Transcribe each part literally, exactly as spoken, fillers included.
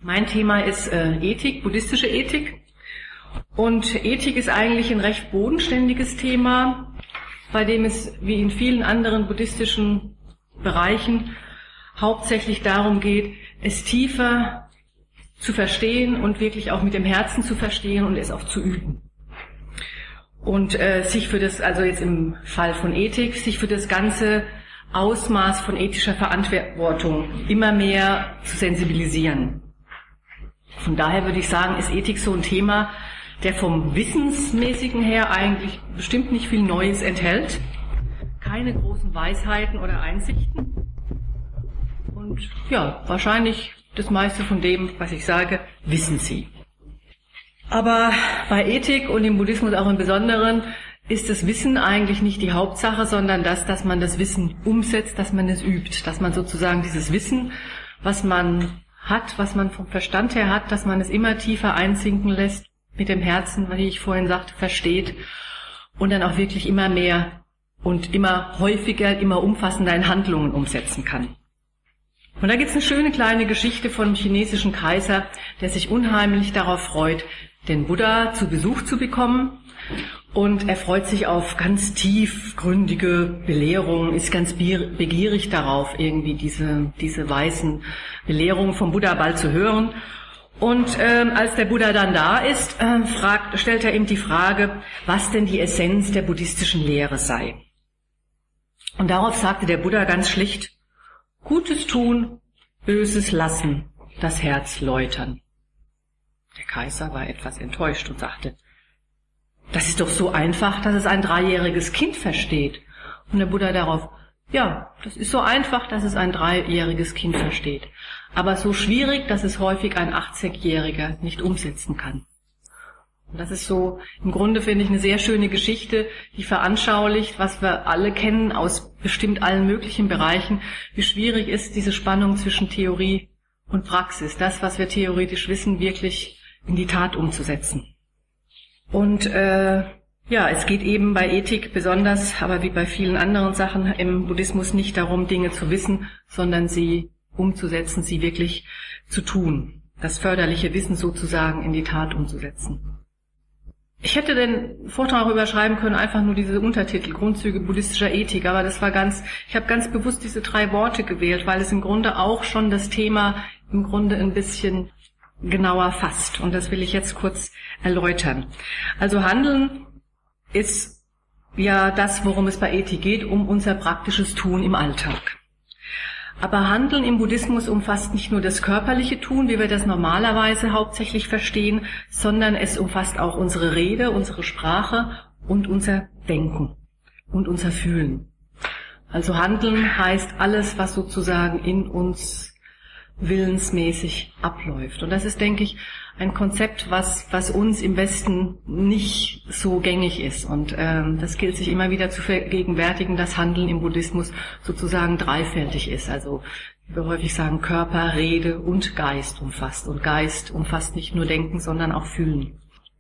Mein Thema ist äh, Ethik, buddhistische Ethik. Und Ethik ist eigentlich ein recht bodenständiges Thema, bei dem es wie in vielen anderen buddhistischen Bereichen hauptsächlich darum geht, es tiefer zu verstehen und wirklich auch mit dem Herzen zu verstehen und es auch zu üben. Und äh, sich für das, also jetzt im Fall von Ethik, sich für das ganze Ausmaß von ethischer Verantwortung immer mehr zu sensibilisieren. Von daher würde ich sagen, ist Ethik so ein Thema, der vom Wissensmäßigen her eigentlich bestimmt nicht viel Neues enthält. Keine großen Weisheiten oder Einsichten. Und ja, wahrscheinlich das meiste von dem, was ich sage, wissen Sie. Aber bei Ethik und im Buddhismus auch im Besonderen ist das Wissen eigentlich nicht die Hauptsache, sondern das, dass man das Wissen umsetzt, dass man es übt, dass man sozusagen dieses Wissen, was man hat, was man vom Verstand her hat, dass man es immer tiefer einsinken lässt, mit dem Herzen, wie ich vorhin sagte, versteht und dann auch wirklich immer mehr und immer häufiger, immer umfassender in Handlungen umsetzen kann. Und da gibt's eine schöne kleine Geschichte von einem chinesischen Kaiser, der sich unheimlich darauf freut, den Buddha zu Besuch zu bekommen. Und er freut sich auf ganz tiefgründige Belehrungen, ist ganz begierig darauf, irgendwie diese, diese weisen Belehrungen vom Buddha bald zu hören. Und ähm, als der Buddha dann da ist, äh, fragt, stellt er ihm die Frage, was denn die Essenz der buddhistischen Lehre sei. Und darauf sagte der Buddha ganz schlicht, Gutes tun, Böses lassen, das Herz läutern. Der Kaiser war etwas enttäuscht und sagte, das ist doch so einfach, dass es ein dreijähriges Kind versteht. Und der Buddha darauf, ja, das ist so einfach, dass es ein dreijähriges Kind versteht. Aber so schwierig, dass es häufig ein achtzigjähriger nicht umsetzen kann. Und das ist so, im Grunde finde ich eine sehr schöne Geschichte, die veranschaulicht, was wir alle kennen aus bestimmt allen möglichen Bereichen, wie schwierig ist diese Spannung zwischen Theorie und Praxis, das, was wir theoretisch wissen, wirklich in die Tat umzusetzen. Und äh, ja, es geht eben bei Ethik besonders, aber wie bei vielen anderen Sachen im Buddhismus nicht darum, Dinge zu wissen, sondern sie umzusetzen, sie wirklich zu tun. Das förderliche Wissen sozusagen in die Tat umzusetzen. Ich hätte den Vortrag überschreiben können, einfach nur diese Untertitel, Grundzüge buddhistischer Ethik, aber das war ganz, ich habe ganz bewusst diese drei Worte gewählt, weil es im Grunde auch schon das Thema im Grunde ein bisschen genauer fasst. Und das will ich jetzt kurz erläutern. Also Handeln ist ja das, worum es bei Ethik geht, um unser praktisches Tun im Alltag. Aber Handeln im Buddhismus umfasst nicht nur das körperliche Tun, wie wir das normalerweise hauptsächlich verstehen, sondern es umfasst auch unsere Rede, unsere Sprache und unser Denken und unser Fühlen. Also Handeln heißt alles, was sozusagen in uns willensmäßig abläuft. Und das ist, denke ich, ein Konzept, was was uns im Westen nicht so gängig ist. Und ähm, das gilt sich immer wieder zu vergegenwärtigen, dass Handeln im Buddhismus sozusagen dreifältig ist. Also wie wir häufig sagen, Körper, Rede und Geist umfasst. Und Geist umfasst nicht nur Denken, sondern auch Fühlen.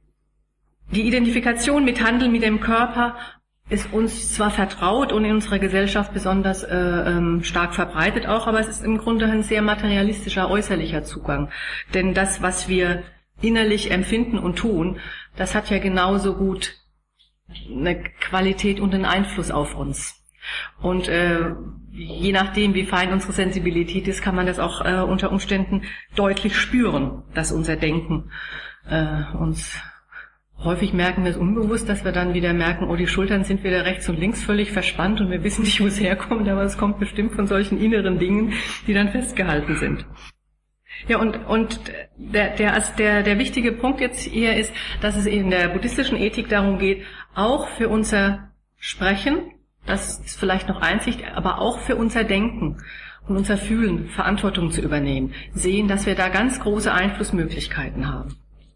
Die Identifikation mit Handeln mit dem Körper ist uns zwar vertraut und in unserer Gesellschaft besonders äh, ähm, stark verbreitet auch, aber es ist im Grunde ein sehr materialistischer, äußerlicher Zugang. Denn das, was wir innerlich empfinden und tun, das hat ja genauso gut eine Qualität und einen Einfluss auf uns. Und äh, je nachdem, wie fein unsere Sensibilität ist, kann man das auch äh, unter Umständen deutlich spüren, dass unser Denken äh, uns... Häufig merken wir es unbewusst, dass wir dann wieder merken, oh, die Schultern sind wieder rechts und links völlig verspannt und wir wissen nicht, wo es herkommt, aber es kommt bestimmt von solchen inneren Dingen, die dann festgehalten sind. Ja, und, und der, der, der, der wichtige Punkt jetzt hier ist, dass es in der buddhistischen Ethik darum geht, auch für unser Sprechen, das ist vielleicht noch Einsicht, aber auch für unser Denken und unser Fühlen Verantwortung zu übernehmen, sehen, dass wir da ganz große Einflussmöglichkeiten haben.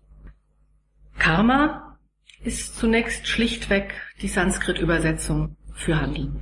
Karma ist zunächst schlichtweg die Sanskrit-Übersetzung für Handeln.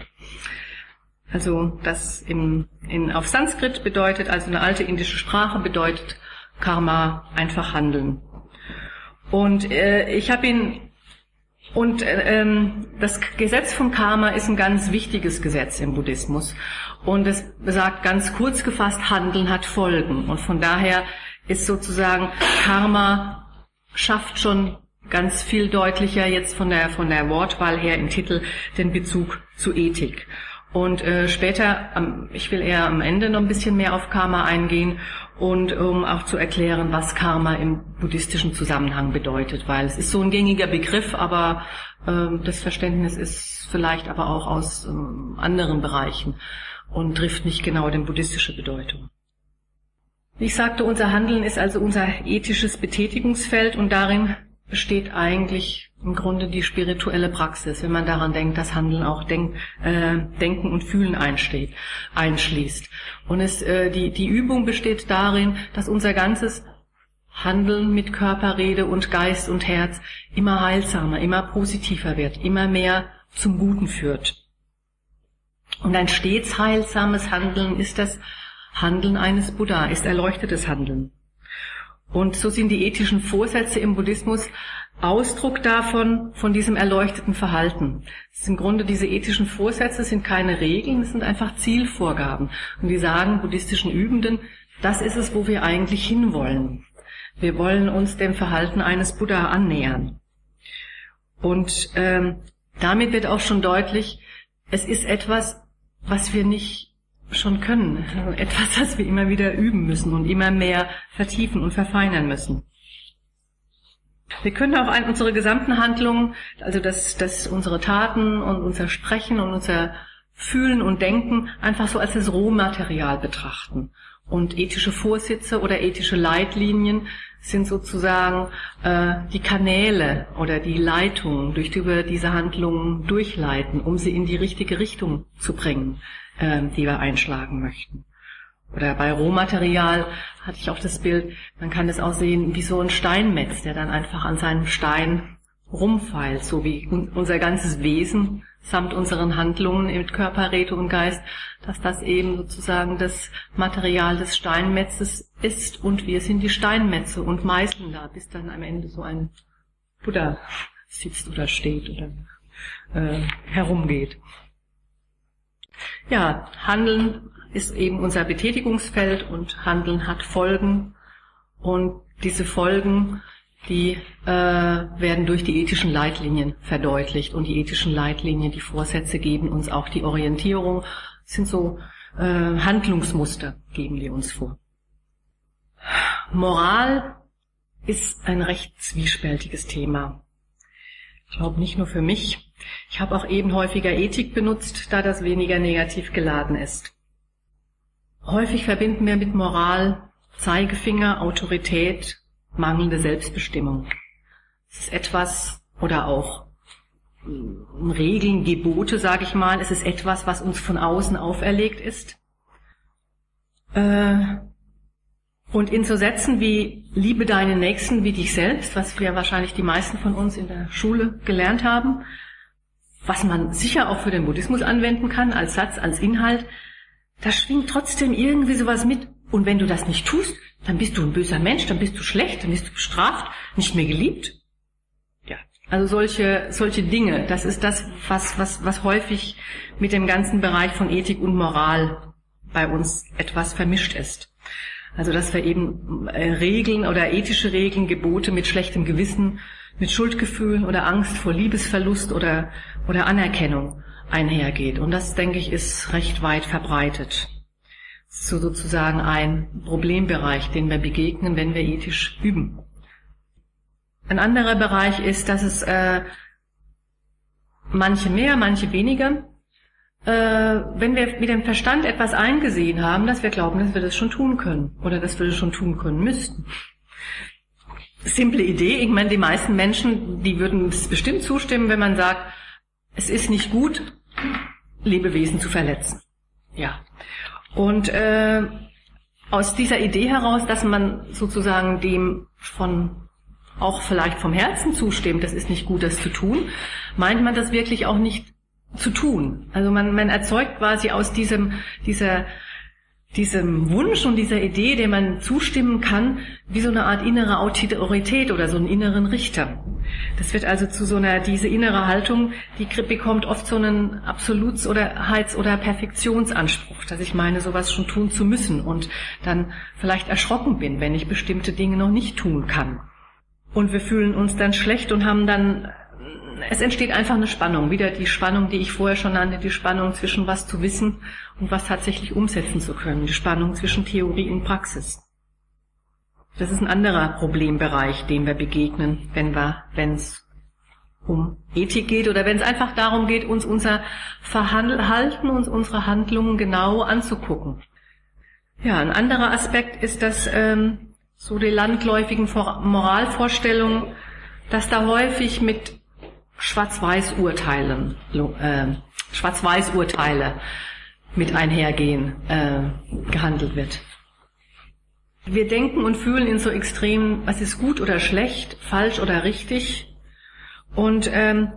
Also das im, in, auf Sanskrit bedeutet, also eine alte indische Sprache bedeutet Karma einfach Handeln. Und äh, ich habe ihn und äh, ähm, das Gesetz von Karma ist ein ganz wichtiges Gesetz im Buddhismus und es besagt ganz kurz gefasst, Handeln hat Folgen und von daher ist sozusagen, Karma schafft schon ganz viel deutlicher jetzt von der, von der Wortwahl her im Titel den Bezug zu Ethik. Und äh, später, ähm, ich will eher am Ende noch ein bisschen mehr auf Karma eingehen und um auch zu erklären, was Karma im buddhistischen Zusammenhang bedeutet, weil es ist so ein gängiger Begriff, aber ähm, das Verständnis ist vielleicht aber auch aus ähm, anderen Bereichen und trifft nicht genau die buddhistische Bedeutung. Wie ich sagte, unser Handeln ist also unser ethisches Betätigungsfeld und darin besteht eigentlich im Grunde die spirituelle Praxis, wenn man daran denkt, dass Handeln auch Denk, äh, Denken und Fühlen einsteht, einschließt. Und es, äh, die, die Übung besteht darin, dass unser ganzes Handeln mit Körper, Rede und Geist und Herz immer heilsamer, immer positiver wird, immer mehr zum Guten führt. Und ein stets heilsames Handeln ist das Handeln eines Buddha, ist erleuchtetes Handeln. Und so sind die ethischen Vorsätze im Buddhismus Ausdruck davon, von diesem erleuchteten Verhalten. Das ist im Grunde, diese ethischen Vorsätze sind keine Regeln, es sind einfach Zielvorgaben. Und die sagen buddhistischen Übenden, das ist es, wo wir eigentlich hinwollen. Wir wollen uns dem Verhalten eines Buddha annähern. Und ähm, damit wird auch schon deutlich, es ist etwas, was wir nicht schon können. Etwas, das wir immer wieder üben müssen und immer mehr vertiefen und verfeinern müssen. Wir können auch an unsere gesamten Handlungen, also das, das unsere Taten und unser Sprechen und unser Fühlen und Denken einfach so als das Rohmaterial betrachten. Und ethische Vorsätze oder ethische Leitlinien sind sozusagen äh, die Kanäle oder die Leitungen, durch die wir diese Handlungen durchleiten, um sie in die richtige Richtung zu bringen, äh, die wir einschlagen möchten. Oder bei Rohmaterial hatte ich auch das Bild, man kann das auch sehen wie so ein Steinmetz, der dann einfach an seinem Stein rumfeilt, so wie unser ganzes Wesen samt unseren Handlungen mit Körper, Rede und Geist, dass das eben sozusagen das Material des Steinmetzes ist und wir sind die Steinmetze und meißeln da, bis dann am Ende so ein Buddha sitzt oder steht oder äh, herumgeht. Ja, Handeln ist eben unser Betätigungsfeld und Handeln hat Folgen und diese Folgen, die äh, werden durch die ethischen Leitlinien verdeutlicht und die ethischen Leitlinien, die Vorsätze geben uns auch die Orientierung, sind so äh, Handlungsmuster, geben die uns vor. Moral ist ein recht zwiespältiges Thema. Ich glaube nicht nur für mich. Ich habe auch eben häufiger Ethik benutzt, da das weniger negativ geladen ist. Häufig verbinden wir mit Moral Zeigefinger, Autorität, mangelnde Selbstbestimmung. Es ist etwas, oder auch Regeln, Gebote, sage ich mal, es ist etwas, was uns von außen auferlegt ist. Und in so Sätzen wie liebe deinen Nächsten wie dich selbst, was wir wahrscheinlich die meisten von uns in der Schule gelernt haben, was man sicher auch für den Buddhismus anwenden kann, als Satz, als Inhalt, da schwingt trotzdem irgendwie sowas mit. Und wenn du das nicht tust, dann bist du ein böser Mensch, dann bist du schlecht, dann bist du bestraft, nicht mehr geliebt. Ja, also solche solche Dinge, das ist das, was was was häufig mit dem ganzen Bereich von Ethik und Moral bei uns etwas vermischt ist. Also dass wir eben äh, Regeln oder ethische Regeln, Gebote mit schlechtem Gewissen, mit Schuldgefühlen oder Angst vor Liebesverlust oder oder Anerkennung einhergeht. Und das, denke ich, ist recht weit verbreitet. So sozusagen ein Problembereich, den wir begegnen, wenn wir ethisch üben. Ein anderer Bereich ist, dass es äh, manche mehr, manche weniger, äh, wenn wir mit dem Verstand etwas eingesehen haben, dass wir glauben, dass wir das schon tun können oder dass wir das schon tun können müssten. Simple Idee, ich meine, die meisten Menschen, die würden es bestimmt zustimmen, wenn man sagt, es ist nicht gut, Lebewesen zu verletzen. Ja. Und äh, aus dieser Idee heraus, dass man sozusagen dem von auch vielleicht vom Herzen zustimmt, das ist nicht gut, das zu tun, meint man das wirklich auch nicht zu tun. Also man, man erzeugt quasi aus diesem dieser diesem Wunsch und dieser Idee, dem man zustimmen kann, wie so eine Art innere Autorität oder so einen inneren Richter. Das wird also zu so einer, diese innere Haltung, die bekommt oft so einen Absoluts- oder Heits- oder Perfektionsanspruch, dass ich meine, sowas schon tun zu müssen und dann vielleicht erschrocken bin, wenn ich bestimmte Dinge noch nicht tun kann. Und wir fühlen uns dann schlecht und haben dann, es entsteht einfach eine Spannung, wieder die Spannung, die ich vorher schon nannte, die Spannung zwischen was zu wissen und was tatsächlich umsetzen zu können, die Spannung zwischen Theorie und Praxis. Das ist ein anderer Problembereich, dem wir begegnen, wenn wir, wenn es um Ethik geht oder wenn es einfach darum geht, uns unser Verhalten, uns unsere Handlungen genau anzugucken. Ja, ein anderer Aspekt ist, dass ähm, so die landläufigen Moralvorstellungen, dass da häufig mit Schwarz-Weiß-Urteilen, äh, Schwarz-Weiß-Urteile mit einhergehen, äh, gehandelt wird. Wir denken und fühlen in so Extremen, was ist gut oder schlecht, falsch oder richtig. Und, ähm,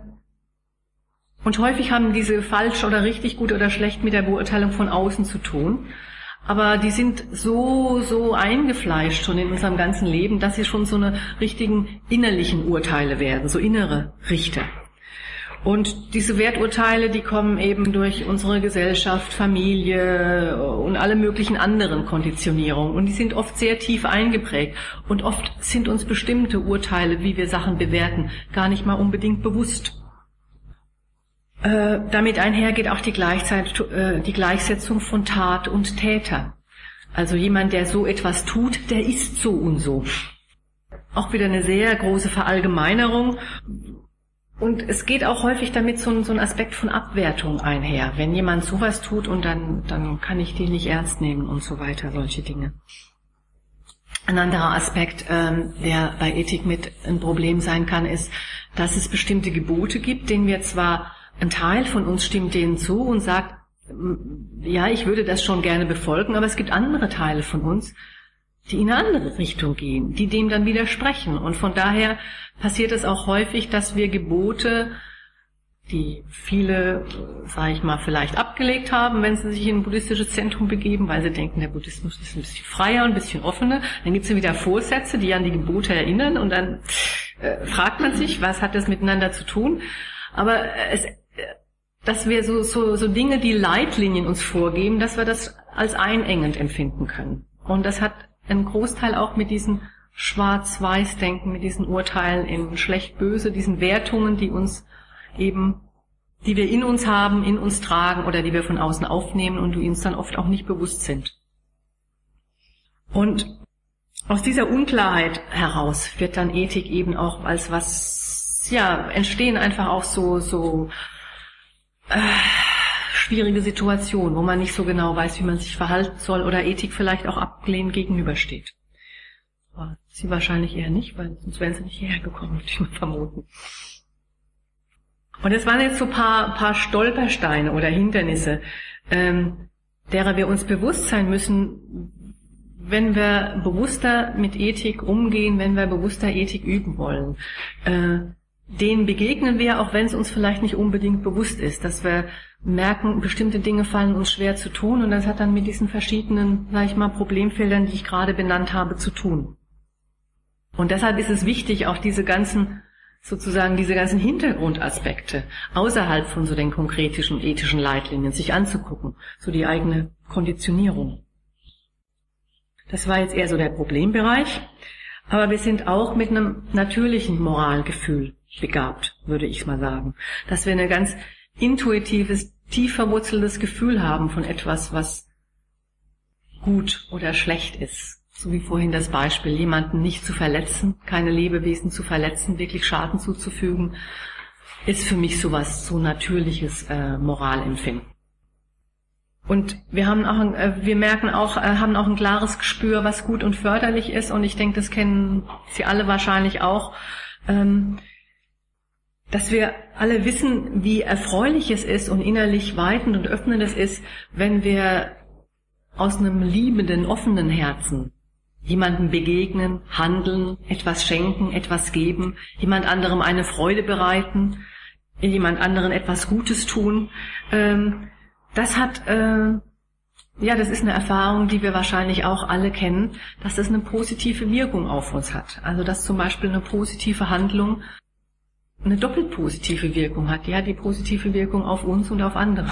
und häufig haben diese falsch oder richtig, gut oder schlecht mit der Beurteilung von außen zu tun. Aber die sind so, so eingefleischt schon in unserem ganzen Leben, dass sie schon so eine richtigen innerlichen Urteile werden, so innere Richter. Und diese Werturteile, die kommen eben durch unsere Gesellschaft, Familie und alle möglichen anderen Konditionierungen. Und die sind oft sehr tief eingeprägt. Und oft sind uns bestimmte Urteile, wie wir Sachen bewerten, gar nicht mal unbedingt bewusst. Äh, damit einhergeht auch die, Gleichzeit, äh, die Gleichsetzung von Tat und Täter. Also jemand, der so etwas tut, der ist so und so. Auch wieder eine sehr große Verallgemeinerung. Und es geht auch häufig damit so ein, so ein Aspekt von Abwertung einher. Wenn jemand sowas tut und dann, dann kann ich den nicht ernst nehmen und so weiter, solche Dinge. Ein anderer Aspekt, ähm, der bei Ethik mit ein Problem sein kann, ist, dass es bestimmte Gebote gibt, denen wir zwar, ein Teil von uns stimmt denen zu und sagt, ja, ich würde das schon gerne befolgen, aber es gibt andere Teile von uns, die in eine andere Richtung gehen, die dem dann widersprechen. Und von daher passiert es auch häufig, dass wir Gebote, die viele, sage ich mal, vielleicht abgelegt haben, wenn sie sich in ein buddhistisches Zentrum begeben, weil sie denken, der Buddhismus ist ein bisschen freier und ein bisschen offener. Dann gibt es wieder Vorsätze, die an die Gebote erinnern und dann äh, fragt man sich, was hat das miteinander zu tun? Aber es, dass wir so, so, so Dinge, die Leitlinien uns vorgeben, dass wir das als einengend empfinden können. Und das hat einen Großteil auch mit diesen Schwarz-Weiß-Denken, mit diesen Urteilen in schlecht-böse, diesen Wertungen, die uns eben, die wir in uns haben, in uns tragen oder die wir von außen aufnehmen und die uns dann oft auch nicht bewusst sind. Und aus dieser Unklarheit heraus wird dann Ethik eben auch als was, ja, entstehen einfach auch so, so, äh, schwierige Situationen, wo man nicht so genau weiß, wie man sich verhalten soll oder Ethik vielleicht auch ablehnend gegenübersteht. Aber sie wahrscheinlich eher nicht, weil sonst wären sie nicht hierher gekommen, würde ich mal vermuten. Und es waren jetzt so ein paar, paar Stolpersteine oder Hindernisse, ähm, derer wir uns bewusst sein müssen, wenn wir bewusster mit Ethik umgehen, wenn wir bewusster Ethik üben wollen. Äh, denen begegnen wir, auch wenn es uns vielleicht nicht unbedingt bewusst ist, dass wir merken, bestimmte Dinge fallen uns schwer zu tun und das hat dann mit diesen verschiedenen, sag ich mal, Problemfeldern, die ich gerade benannt habe, zu tun. Und deshalb ist es wichtig, auch diese ganzen, sozusagen diese ganzen Hintergrundaspekte außerhalb von so den konkretischen ethischen Leitlinien sich anzugucken, so die eigene Konditionierung. Das war jetzt eher so der Problembereich, aber wir sind auch mit einem natürlichen Moralgefühl begabt, würde ich mal sagen, dass wir ein ganz intuitives, tief verwurzeltes Gefühl haben von etwas, was gut oder schlecht ist. So wie vorhin das Beispiel, jemanden nicht zu verletzen, keine Lebewesen zu verletzen, wirklich Schaden zuzufügen, ist für mich sowas, so natürliches äh, Moralempfinden. Und wir haben auch, ein, äh, wir merken auch, äh, haben auch ein klares Gespür, was gut und förderlich ist. Und ich denke, das kennen Sie alle wahrscheinlich auch, ähm, dass wir alle wissen, wie erfreulich es ist und innerlich weitend und öffnend es ist, wenn wir aus einem liebenden, offenen Herzen jemandem begegnen, handeln, etwas schenken, etwas geben, jemand anderem eine Freude bereiten, jemand anderen etwas Gutes tun. Das hat, ja, das ist eine Erfahrung, die wir wahrscheinlich auch alle kennen, dass das eine positive Wirkung auf uns hat. Also dass zum Beispiel eine positive Handlung eine doppelt positive Wirkung hat. Die hat die positive Wirkung auf uns und auf andere.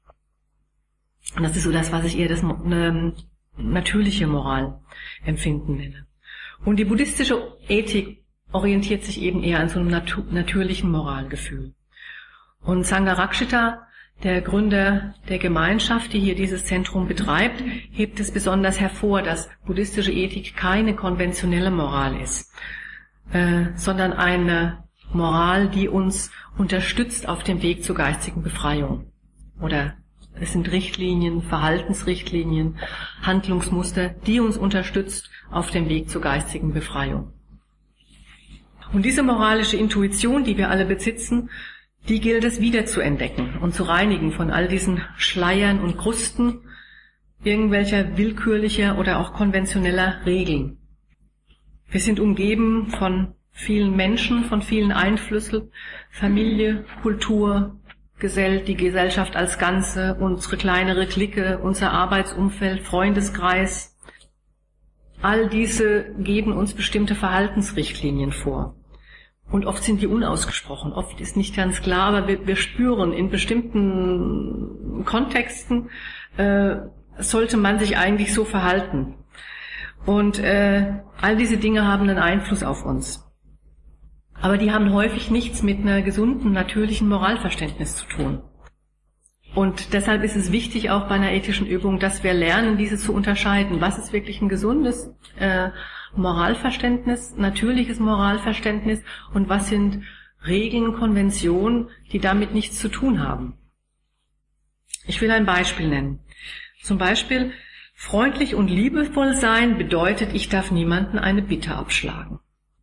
Und das ist so das, was ich eher das eine natürliche Moral empfinden nenne. Und die buddhistische Ethik orientiert sich eben eher an so einem natu- natürlichen Moralgefühl. Und Sangharakshita, der Gründer der Gemeinschaft, die hier dieses Zentrum betreibt, hebt es besonders hervor, dass buddhistische Ethik keine konventionelle Moral ist, äh, sondern eine Moral, die uns unterstützt auf dem Weg zur geistigen Befreiung. Oder es sind Richtlinien, Verhaltensrichtlinien, Handlungsmuster, die uns unterstützt auf dem Weg zur geistigen Befreiung. Und diese moralische Intuition, die wir alle besitzen, die gilt es wieder zu entdecken und zu reinigen von all diesen Schleiern und Krusten irgendwelcher willkürlicher oder auch konventioneller Regeln. Wir sind umgeben von vielen Menschen, von vielen Einflüssen, Familie, Kultur, Gesell, die Gesellschaft als Ganze, unsere kleinere Clique, unser Arbeitsumfeld, Freundeskreis. All diese geben uns bestimmte Verhaltensrichtlinien vor. Und oft sind die unausgesprochen, oft ist nicht ganz klar, aber wir, wir spüren, in bestimmten Kontexten äh, sollte man sich eigentlich so verhalten. Und äh, all diese Dinge haben einen Einfluss auf uns. Aber die haben häufig nichts mit einer gesunden, natürlichen Moralverständnis zu tun. Und deshalb ist es wichtig, auch bei einer ethischen Übung, dass wir lernen, diese zu unterscheiden. Was ist wirklich ein gesundes äh, Moralverständnis, natürliches Moralverständnis und was sind Regeln, Konventionen, die damit nichts zu tun haben. Ich will ein Beispiel nennen. Zum Beispiel, freundlich und liebevoll sein bedeutet, ich darf niemanden eine Bitte abschlagen.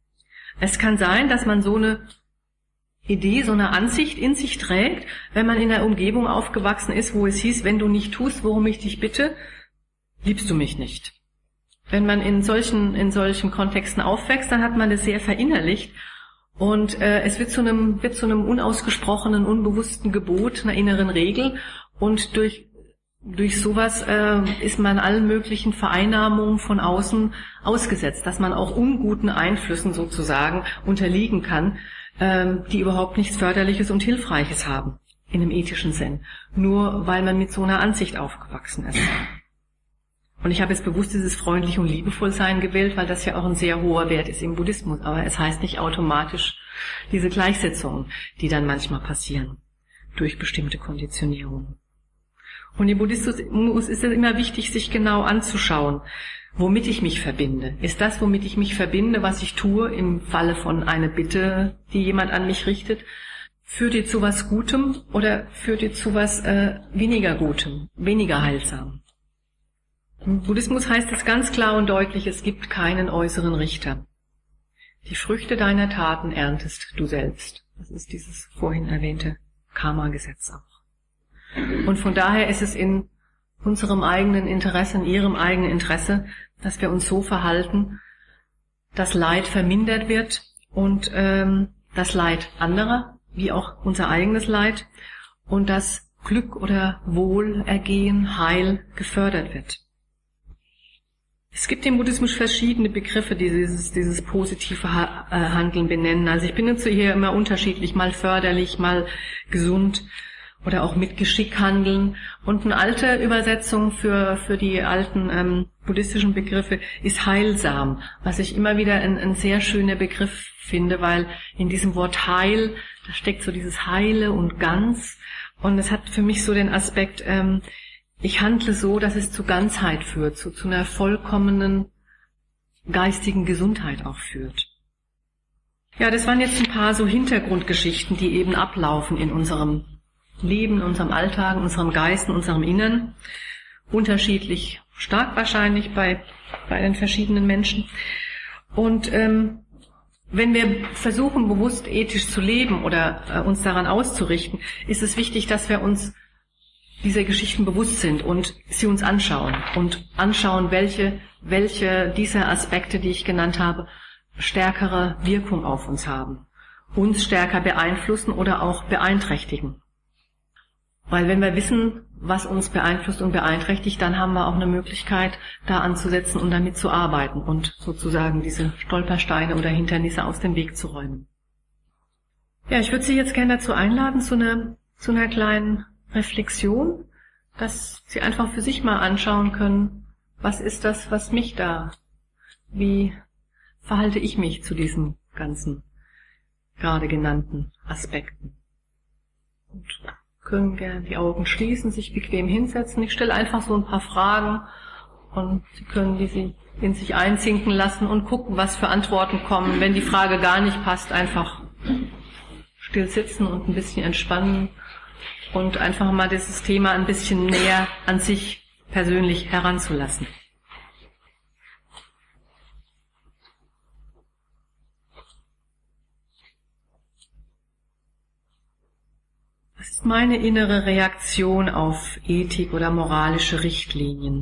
Es kann sein, dass man so eine Idee, so eine Ansicht in sich trägt, wenn man in einer Umgebung aufgewachsen ist, wo es hieß, wenn du nicht tust, worum ich dich bitte, liebst du mich nicht. Wenn man in solchen, in solchen Kontexten aufwächst, dann hat man das sehr verinnerlicht und äh, es wird zu einem, wird zu einem unausgesprochenen, unbewussten Gebot, einer inneren Regel und durch Durch sowas äh, ist man allen möglichen Vereinnahmungen von außen ausgesetzt, dass man auch unguten Einflüssen sozusagen unterliegen kann, ähm, die überhaupt nichts Förderliches und Hilfreiches haben, in einem ethischen Sinn, nur weil man mit so einer Ansicht aufgewachsen ist. Und ich habe jetzt bewusst dieses freundlich und liebevoll sein gewählt, weil das ja auch ein sehr hoher Wert ist im Buddhismus, aber es heißt nicht automatisch diese Gleichsetzungen, die dann manchmal passieren, durch bestimmte Konditionierungen. Und im Buddhismus ist es immer wichtig, sich genau anzuschauen, womit ich mich verbinde. Ist das, womit ich mich verbinde, was ich tue, im Falle von einer Bitte, die jemand an mich richtet, führt die zu was Gutem oder führt die zu was äh, weniger Gutem, weniger heilsam? Im Buddhismus heißt es ganz klar und deutlich, es gibt keinen äußeren Richter. Die Früchte deiner Taten erntest du selbst. Das ist dieses vorhin erwähnte Karma-Gesetz auch. Und von daher ist es in unserem eigenen Interesse, in ihrem eigenen Interesse, dass wir uns so verhalten, dass Leid vermindert wird und ähm, das Leid anderer, wie auch unser eigenes Leid, und dass Glück oder Wohlergehen, Heil gefördert wird. Es gibt im Buddhismus verschiedene Begriffe, die dieses, dieses positive Handeln benennen. Also ich benutze hier immer unterschiedlich, mal förderlich, mal gesund oder auch mit Geschick handeln. Und eine alte Übersetzung für, für die alten ähm, buddhistischen Begriffe ist heilsam, was ich immer wieder ein, ein sehr schöner Begriff finde, weil in diesem Wort heil, da steckt so dieses Heile und ganz. Und es hat für mich so den Aspekt, ähm, ich handle so, dass es zu Ganzheit führt, zu, zu einer vollkommenen geistigen Gesundheit auch führt. Ja, das waren jetzt ein paar so Hintergrundgeschichten, die eben ablaufen in unserem Leben, in unserem Alltag, in unserem Geist, in unserem Innern. Unterschiedlich stark wahrscheinlich bei, bei den verschiedenen Menschen. Und ähm, wenn wir versuchen, bewusst ethisch zu leben oder äh, uns daran auszurichten, ist es wichtig, dass wir uns dieser Geschichten bewusst sind und sie uns anschauen und anschauen, welche, welche dieser Aspekte, die ich genannt habe, stärkere Wirkung auf uns haben, uns stärker beeinflussen oder auch beeinträchtigen. Weil wenn wir wissen, was uns beeinflusst und beeinträchtigt, dann haben wir auch eine Möglichkeit, da anzusetzen und damit zu arbeiten und sozusagen diese Stolpersteine oder Hindernisse aus dem Weg zu räumen. Ja, ich würde Sie jetzt gerne dazu einladen, zu einer, zu einer kleinen Reflexion, dass Sie einfach für sich mal anschauen können, was ist das, was mich da, wie verhalte ich mich zu diesen ganzen gerade genannten Aspekten. Und können gerne die Augen schließen, sich bequem hinsetzen. Ich stelle einfach so ein paar Fragen und Sie können diese in sich einsinken lassen und gucken, was für Antworten kommen. Wenn die Frage gar nicht passt, einfach still sitzen und ein bisschen entspannen und einfach mal dieses Thema ein bisschen näher an sich persönlich heranzulassen. Was ist meine innere Reaktion auf Ethik oder moralische Richtlinien?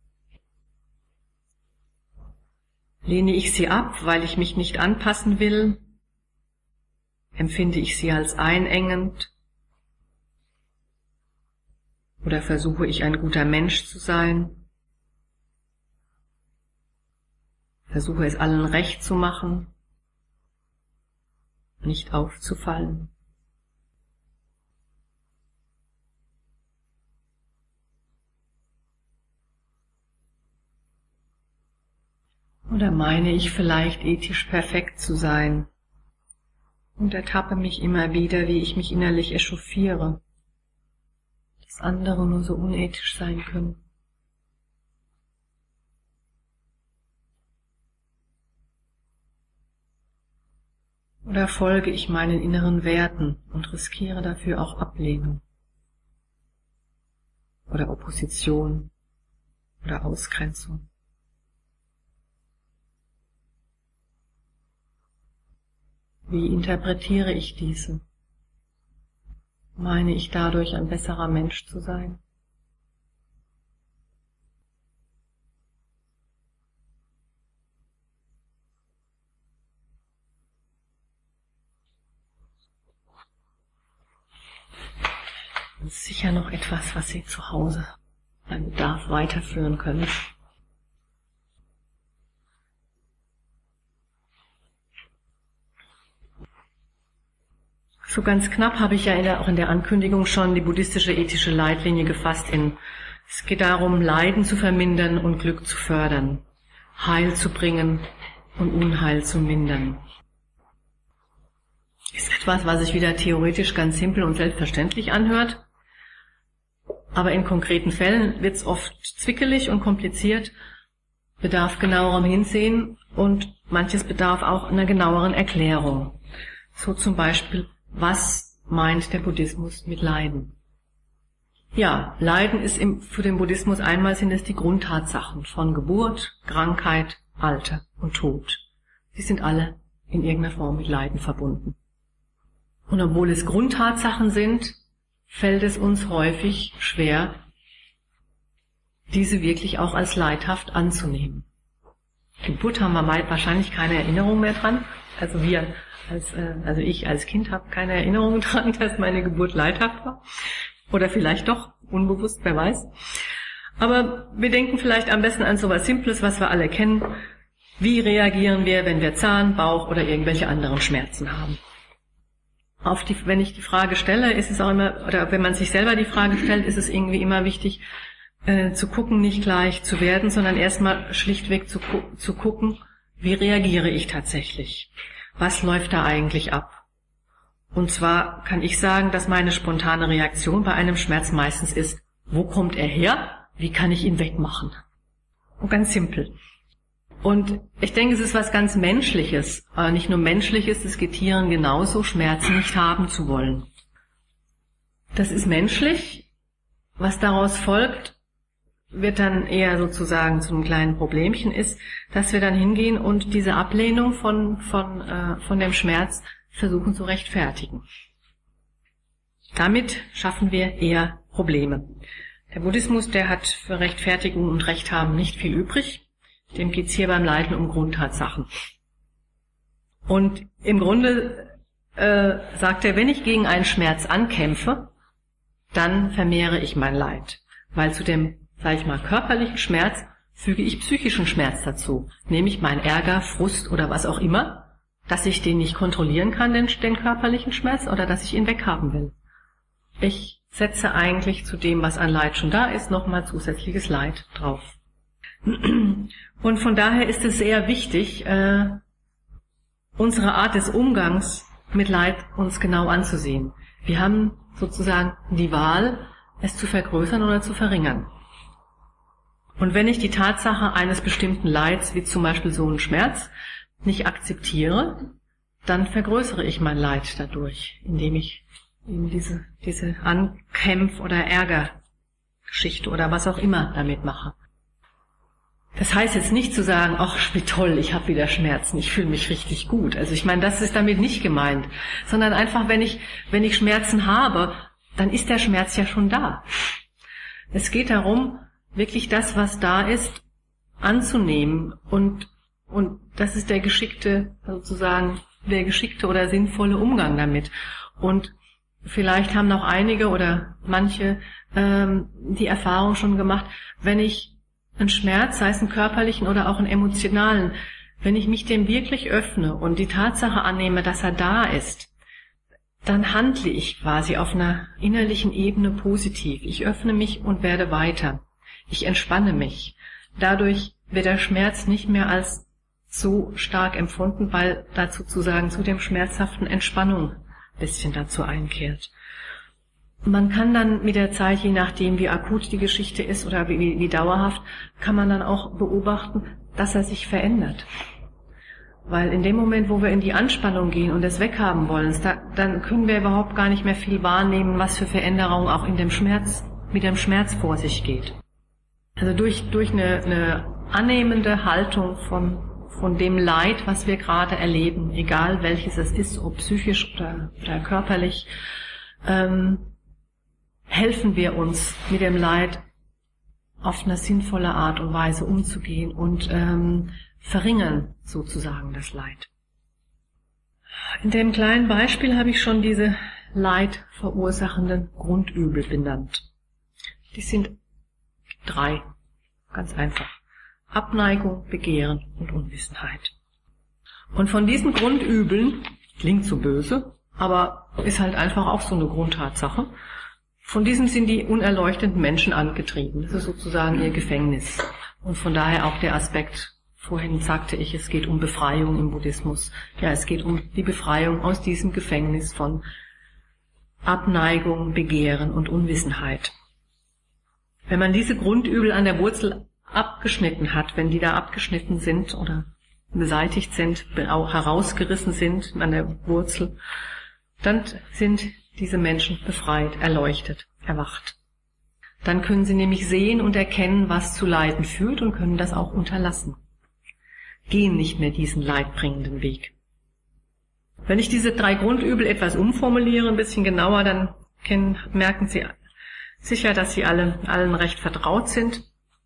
Lehne ich sie ab, weil ich mich nicht anpassen will? Empfinde ich sie als einengend? Oder versuche ich ein guter Mensch zu sein? Versuche es allen recht zu machen, nicht aufzufallen? Oder meine ich vielleicht ethisch perfekt zu sein und ertappe mich immer wieder, wie ich mich innerlich echauffiere, dass andere nur so unethisch sein können. Oder folge ich meinen inneren Werten und riskiere dafür auch Ablehnung oder Opposition oder Ausgrenzung? Wie interpretiere ich diese? Meine ich dadurch ein besserer Mensch zu sein? Das ist sicher noch etwas, was Sie zu Hause beim Bedarf weiterführen können. So ganz knapp habe ich ja in der, auch in der Ankündigung schon die buddhistische ethische Leitlinie gefasst in, es geht darum, Leiden zu vermindern und Glück zu fördern, Heil zu bringen und Unheil zu mindern. Ist etwas, was sich wieder theoretisch ganz simpel und selbstverständlich anhört, aber in konkreten Fällen wird es oft zwickelig und kompliziert, bedarf genauerem Hinsehen und manches bedarf auch einer genaueren Erklärung. So zum Beispiel, was meint der Buddhismus mit Leiden? Ja, Leiden ist im, für den Buddhismus einmal sind es die Grundtatsachen von Geburt, Krankheit, Alter und Tod. Die sind alle in irgendeiner Form mit Leiden verbunden. Und obwohl es Grundtatsachen sind, fällt es uns häufig schwer, diese wirklich auch als leidhaft anzunehmen. Geburt haben wir wahrscheinlich keine Erinnerung mehr dran, also wir Als, äh, also ich als Kind habe keine Erinnerung daran, dass meine Geburt leidhaft war. Oder vielleicht doch, unbewusst, wer weiß. Aber wir denken vielleicht am besten an so etwas Simples, was wir alle kennen. Wie reagieren wir, wenn wir Zahn-, Bauch- oder irgendwelche anderen Schmerzen haben? Auf die, wenn ich die Frage stelle, ist es auch immer, oder wenn man sich selber die Frage stellt, ist es irgendwie immer wichtig, äh, zu gucken, nicht gleich zu werden, sondern erstmal schlichtweg zu, zu gucken, wie reagiere ich tatsächlich? Was läuft da eigentlich ab? Und zwar kann ich sagen, dass meine spontane Reaktion bei einem Schmerz meistens ist, wo kommt er her? Wie kann ich ihn wegmachen? Und ganz simpel. Und ich denke, es ist was ganz Menschliches, aber nicht nur Menschliches, es geht Tieren genauso, Schmerzen nicht haben zu wollen. Das ist menschlich. Was daraus folgt, wird dann eher sozusagen zu einem kleinen Problemchen ist, dass wir dann hingehen und diese Ablehnung von von äh, von dem Schmerz versuchen zu rechtfertigen. Damit schaffen wir eher Probleme. Der Buddhismus, der hat für Rechtfertigung und Recht haben nicht viel übrig. Dem geht's hier beim Leiden um Grundtatsachen. Und im Grunde äh, sagt er, wenn ich gegen einen Schmerz ankämpfe, dann vermehre ich mein Leid, weil zu dem, sage ich mal, körperlichen Schmerz füge ich psychischen Schmerz dazu, nämlich mein Ärger, Frust oder was auch immer, dass ich den nicht kontrollieren kann, den, den körperlichen Schmerz, oder dass ich ihn weghaben will. Ich setze eigentlich zu dem, was an Leid schon da ist, nochmal zusätzliches Leid drauf. Und von daher ist es sehr wichtig, äh, unsere Art des Umgangs mit Leid uns genau anzusehen. Wir haben sozusagen die Wahl, es zu vergrößern oder zu verringern. Und wenn ich die Tatsache eines bestimmten Leids, wie zum Beispiel so einen Schmerz, nicht akzeptiere, dann vergrößere ich mein Leid dadurch, indem ich eben diese, diese Ankämpf- oder Ärgergeschichte oder was auch immer damit mache. Das heißt jetzt nicht zu sagen, ach, wie toll, ich habe wieder Schmerzen, ich fühle mich richtig gut. Also ich meine, das ist damit nicht gemeint, sondern einfach, wenn ich, wenn ich Schmerzen habe, dann ist der Schmerz ja schon da. Es geht darum, wirklich das, was da ist, anzunehmen, und, und das ist der geschickte, sozusagen, der geschickte oder sinnvolle Umgang damit. Und vielleicht haben auch einige oder manche ähm, die Erfahrung schon gemacht, wenn ich einen Schmerz, sei es einen körperlichen oder auch einen emotionalen, wenn ich mich dem wirklich öffne und die Tatsache annehme, dass er da ist, dann handle ich quasi auf einer innerlichen Ebene positiv. Ich öffne mich und werde weiter. Ich entspanne mich. Dadurch wird der Schmerz nicht mehr als so stark empfunden, weil dazu zu sagen, zu dem schmerzhaften Entspannung ein bisschen dazu einkehrt. Man kann dann mit der Zeit, je nachdem wie akut die Geschichte ist oder wie, wie, wie dauerhaft, kann man dann auch beobachten, dass er sich verändert. Weil in dem Moment, wo wir in die Anspannung gehen und es weghaben wollen, da, dann können wir überhaupt gar nicht mehr viel wahrnehmen, was für Veränderungen auch in dem Schmerz, mit dem Schmerz vor sich geht. Also durch, durch eine, eine annehmende Haltung von, von dem Leid, was wir gerade erleben, egal welches es ist, ob psychisch oder, oder körperlich, ähm, helfen wir uns, mit dem Leid auf eine sinnvolle Art und Weise umzugehen und ähm, verringern sozusagen das Leid. In dem kleinen Beispiel habe ich schon diese leidverursachenden Grundübel benannt. Die sind drei, ganz einfach. Abneigung, Begehren und Unwissenheit. Und von diesen Grundübeln, klingt so böse, aber ist halt einfach auch so eine Grundtatsache, von diesem sind die unerleuchteten Menschen angetrieben. Das ist sozusagen ihr Gefängnis. Und von daher auch der Aspekt, vorhin sagte ich, es geht um Befreiung im Buddhismus. Ja, es geht um die Befreiung aus diesem Gefängnis von Abneigung, Begehren und Unwissenheit. Wenn man diese Grundübel an der Wurzel abgeschnitten hat, wenn die da abgeschnitten sind oder beseitigt sind, auch herausgerissen sind an der Wurzel, dann sind diese Menschen befreit, erleuchtet, erwacht. Dann können sie nämlich sehen und erkennen, was zu Leiden führt, und können das auch unterlassen. Gehen nicht mehr diesen leidbringenden Weg. Wenn ich diese drei Grundübel etwas umformuliere, ein bisschen genauer, dann kennen, merken Sie sicher, dass sie alle, allen recht vertraut sind.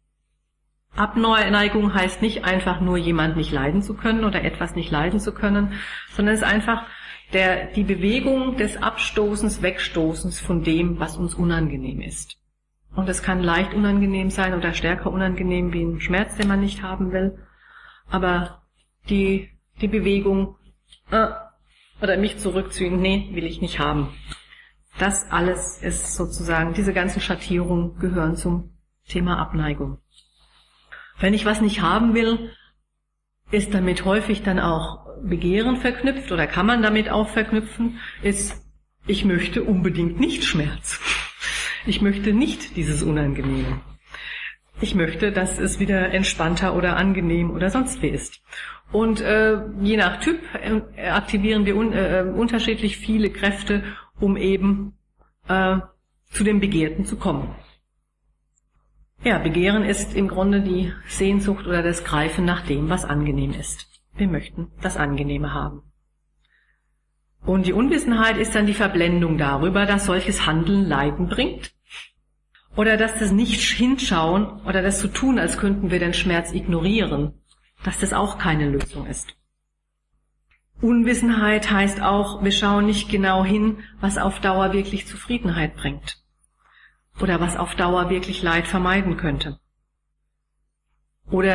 Abneigung heißt nicht einfach nur, jemand nicht leiden zu können oder etwas nicht leiden zu können, sondern es ist einfach der, die Bewegung des Abstoßens, Wegstoßens von dem, was uns unangenehm ist. Und es kann leicht unangenehm sein oder stärker unangenehm wie ein Schmerz, den man nicht haben will. Aber die, die Bewegung, äh, oder mich zurückziehen, nee, will ich nicht haben. Das alles ist sozusagen, diese ganzen Schattierungen gehören zum Thema Abneigung. Wenn ich was nicht haben will, ist damit häufig dann auch Begehren verknüpft, oder kann man damit auch verknüpfen, ist, ich möchte unbedingt nicht Schmerz. Ich möchte nicht dieses Unangenehme. Ich möchte, dass es wieder entspannter oder angenehm oder sonst wie ist. Und äh, je nach Typ äh, aktivieren wir un, äh, unterschiedlich viele Kräfte, um eben äh, zu dem Begehrten zu kommen. Ja, Begehren ist im Grunde die Sehnsucht oder das Greifen nach dem, was angenehm ist. Wir möchten das Angenehme haben. Und die Unwissenheit ist dann die Verblendung darüber, dass solches Handeln Leiden bringt. Oder dass das Nicht-Hinschauen oder das zu tun, als könnten wir den Schmerz ignorieren, dass das auch keine Lösung ist. Unwissenheit heißt auch, wir schauen nicht genau hin, was auf Dauer wirklich Zufriedenheit bringt. Oder was auf Dauer wirklich Leid vermeiden könnte. Oder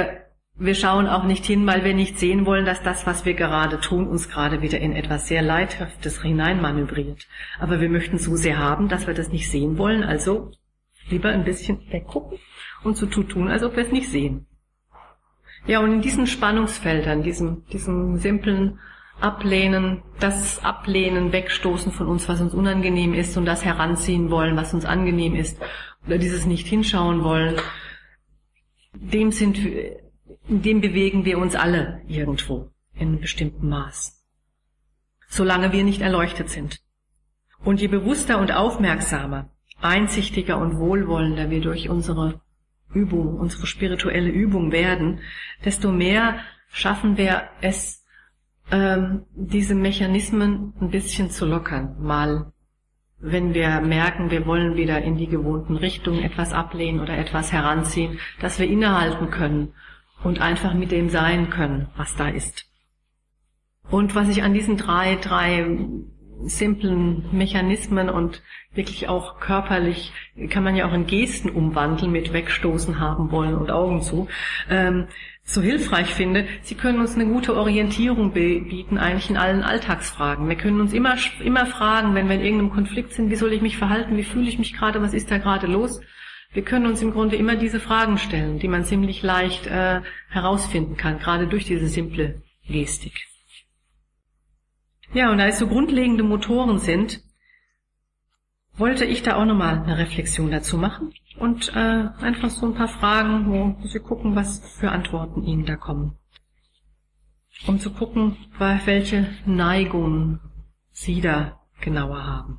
Wir schauen auch nicht hin, weil wir nicht sehen wollen, dass das, was wir gerade tun, uns gerade wieder in etwas sehr Leidhaftes hineinmanövriert. Aber wir möchten so sehr haben, dass wir das nicht sehen wollen, also lieber ein bisschen weggucken und so tun, als ob wir es nicht sehen. Ja, und in diesen Spannungsfeldern, diesem, diesem simplen Ablehnen, das Ablehnen, Wegstoßen von uns, was uns unangenehm ist, und das heranziehen wollen, was uns angenehm ist, oder dieses nicht hinschauen wollen, dem sind wir, in dem bewegen wir uns alle irgendwo in einem bestimmten Maß, solange wir nicht erleuchtet sind. Und je bewusster und aufmerksamer, einsichtiger und wohlwollender wir durch unsere Übung, unsere spirituelle Übung werden, desto mehr schaffen wir es, ähm, diese Mechanismen ein bisschen zu lockern. Mal, wenn wir merken, wir wollen wieder in die gewohnten Richtungen etwas ablehnen oder etwas heranziehen, dass wir innehalten können und einfach mit dem sein können, was da ist. Und was ich an diesen drei, drei simplen Mechanismen und wirklich auch körperlich, kann man ja auch in Gesten umwandeln, mit Wegstoßen, haben wollen und Augen zu, ähm, so hilfreich finde, sie können uns eine gute Orientierung bieten, eigentlich in allen Alltagsfragen. Wir können uns immer, immer fragen, wenn wir in irgendeinem Konflikt sind, wie soll ich mich verhalten, wie fühle ich mich gerade, was ist da gerade los? Wir können uns im Grunde immer diese Fragen stellen, die man ziemlich leicht äh, herausfinden kann, gerade durch diese simple Gestik. Ja, und da es so grundlegende Motoren sind, wollte ich da auch nochmal eine Reflexion dazu machen und äh, einfach so ein paar Fragen, wo Sie gucken, was für Antworten Ihnen da kommen. Um zu gucken, welche Neigungen Sie da genauer haben.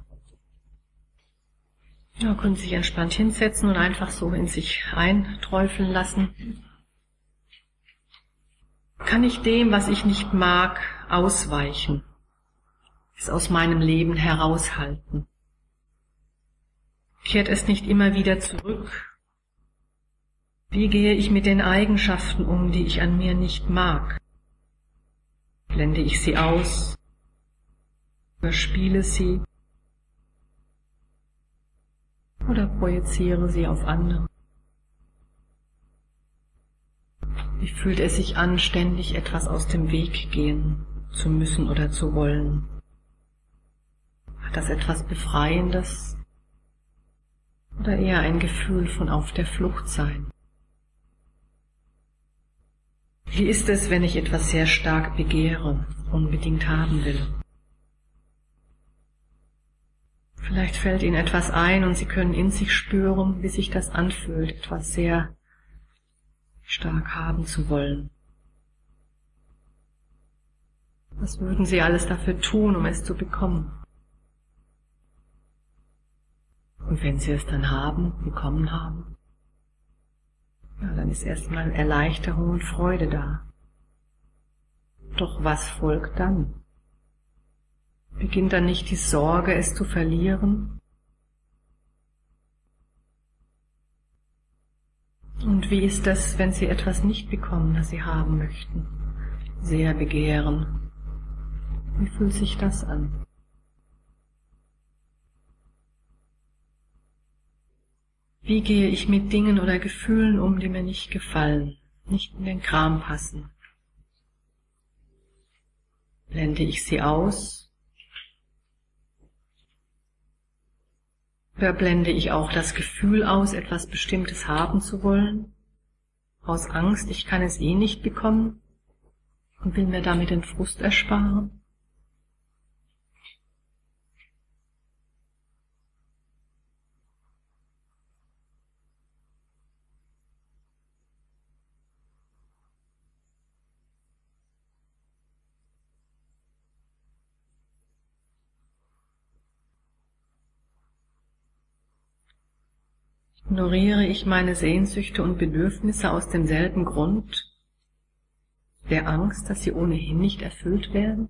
Ja, können Sie sich entspannt hinsetzen und einfach so in sich einträufeln lassen. Kann ich dem, was ich nicht mag, ausweichen? Es aus meinem Leben heraushalten? Kehrt es nicht immer wieder zurück? Wie gehe ich mit den Eigenschaften um, die ich an mir nicht mag? Blende ich sie aus? Überspiele sie? Oder projiziere sie auf andere? Wie fühlt es sich an, ständig etwas aus dem Weg gehen zu müssen oder zu wollen? Hat das etwas Befreiendes? Oder eher ein Gefühl von auf der Flucht sein? Wie ist es, wenn ich etwas sehr stark begehre, unbedingt haben will? Vielleicht fällt Ihnen etwas ein und Sie können in sich spüren, wie sich das anfühlt, etwas sehr stark haben zu wollen. Was würden Sie alles dafür tun, um es zu bekommen? Und wenn Sie es dann haben, bekommen haben, ja, dann ist erstmal Erleichterung und Freude da. Doch was folgt dann? Beginnt dann nicht die Sorge, es zu verlieren? Und wie ist das, wenn Sie etwas nicht bekommen, das Sie haben möchten? Sehr begehren. Wie fühlt sich das an? Wie gehe ich mit Dingen oder Gefühlen um, die mir nicht gefallen, nicht in den Kram passen? Blende ich sie aus? Oder blende ich auch das Gefühl aus, etwas Bestimmtes haben zu wollen? Aus Angst, ich kann es eh nicht bekommen und will mir damit den Frust ersparen? Ignoriere ich meine Sehnsüchte und Bedürfnisse aus demselben Grund, der Angst, dass sie ohnehin nicht erfüllt werden?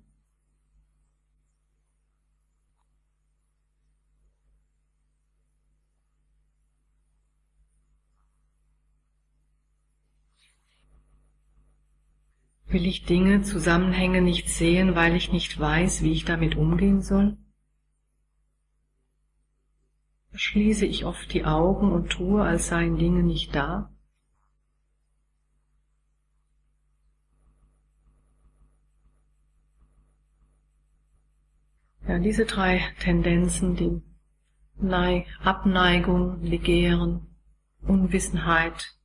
Will ich Dinge, Zusammenhänge nicht sehen, weil ich nicht weiß, wie ich damit umgehen soll? Schließe ich oft die Augen und tue, als seien Dinge nicht da? Ja, diese drei Tendenzen, die Nei- Abneigung, Begehren, Unwissenheit.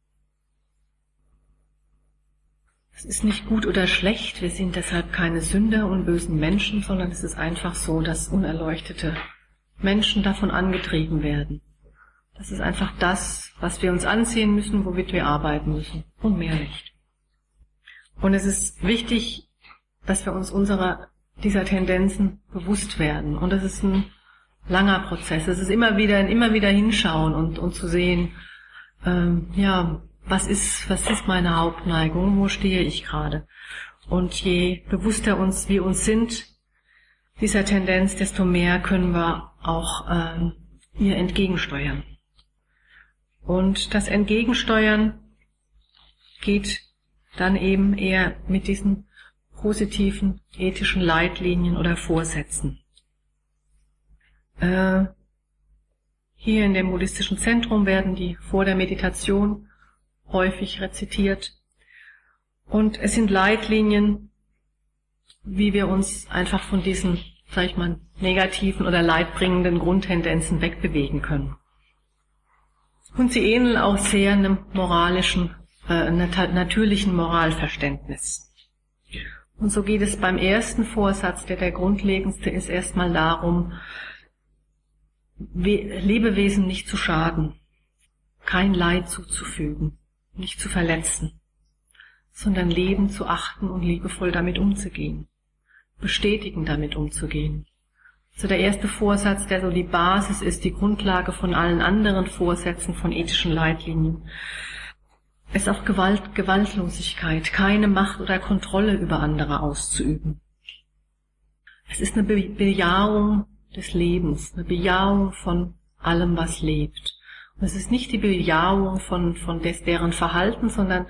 Es ist nicht gut oder schlecht, wir sind deshalb keine Sünder und bösen Menschen, sondern es ist einfach so, dass unerleuchtete Menschen davon angetrieben werden. Das ist einfach das, was wir uns ansehen müssen, womit wir arbeiten müssen und mehr nicht. Und es ist wichtig, dass wir uns unserer, dieser Tendenzen bewusst werden. Und es ist ein langer Prozess. Es ist immer wieder, immer wieder hinschauen und, und zu sehen, ähm, ja, was ist, was ist meine Hauptneigung? Wo stehe ich gerade? Und je bewusster uns wir uns sind dieser Tendenz, desto mehr können wir auch ähm, ihr entgegensteuern. Und das Entgegensteuern geht dann eben eher mit diesen positiven ethischen Leitlinien oder Vorsätzen. Äh, hier in dem buddhistischen Zentrum werden die vor der Meditation häufig rezitiert. Und es sind Leitlinien, wie wir uns einfach von diesen, sag ich mal, negativen oder leidbringenden Grundtendenzen wegbewegen können. Und sie ähneln auch sehr einem moralischen, äh, nat- natürlichen Moralverständnis. Und so geht es beim ersten Vorsatz, der der grundlegendste ist, erstmal darum, Lebewesen nicht zu schaden, kein Leid zuzufügen, nicht zu verletzen, sondern Leben zu achten und liebevoll damit umzugehen, bestätigend damit umzugehen. So der erste Vorsatz, der so die Basis ist, die Grundlage von allen anderen Vorsätzen von ethischen Leitlinien, ist auch Gewalt, Gewaltlosigkeit, keine Macht oder Kontrolle über andere auszuüben. Es ist eine Be- Bejahung des Lebens, eine Bejahung von allem, was lebt. Und es ist nicht die Bejahung von, von des, deren Verhalten, sondern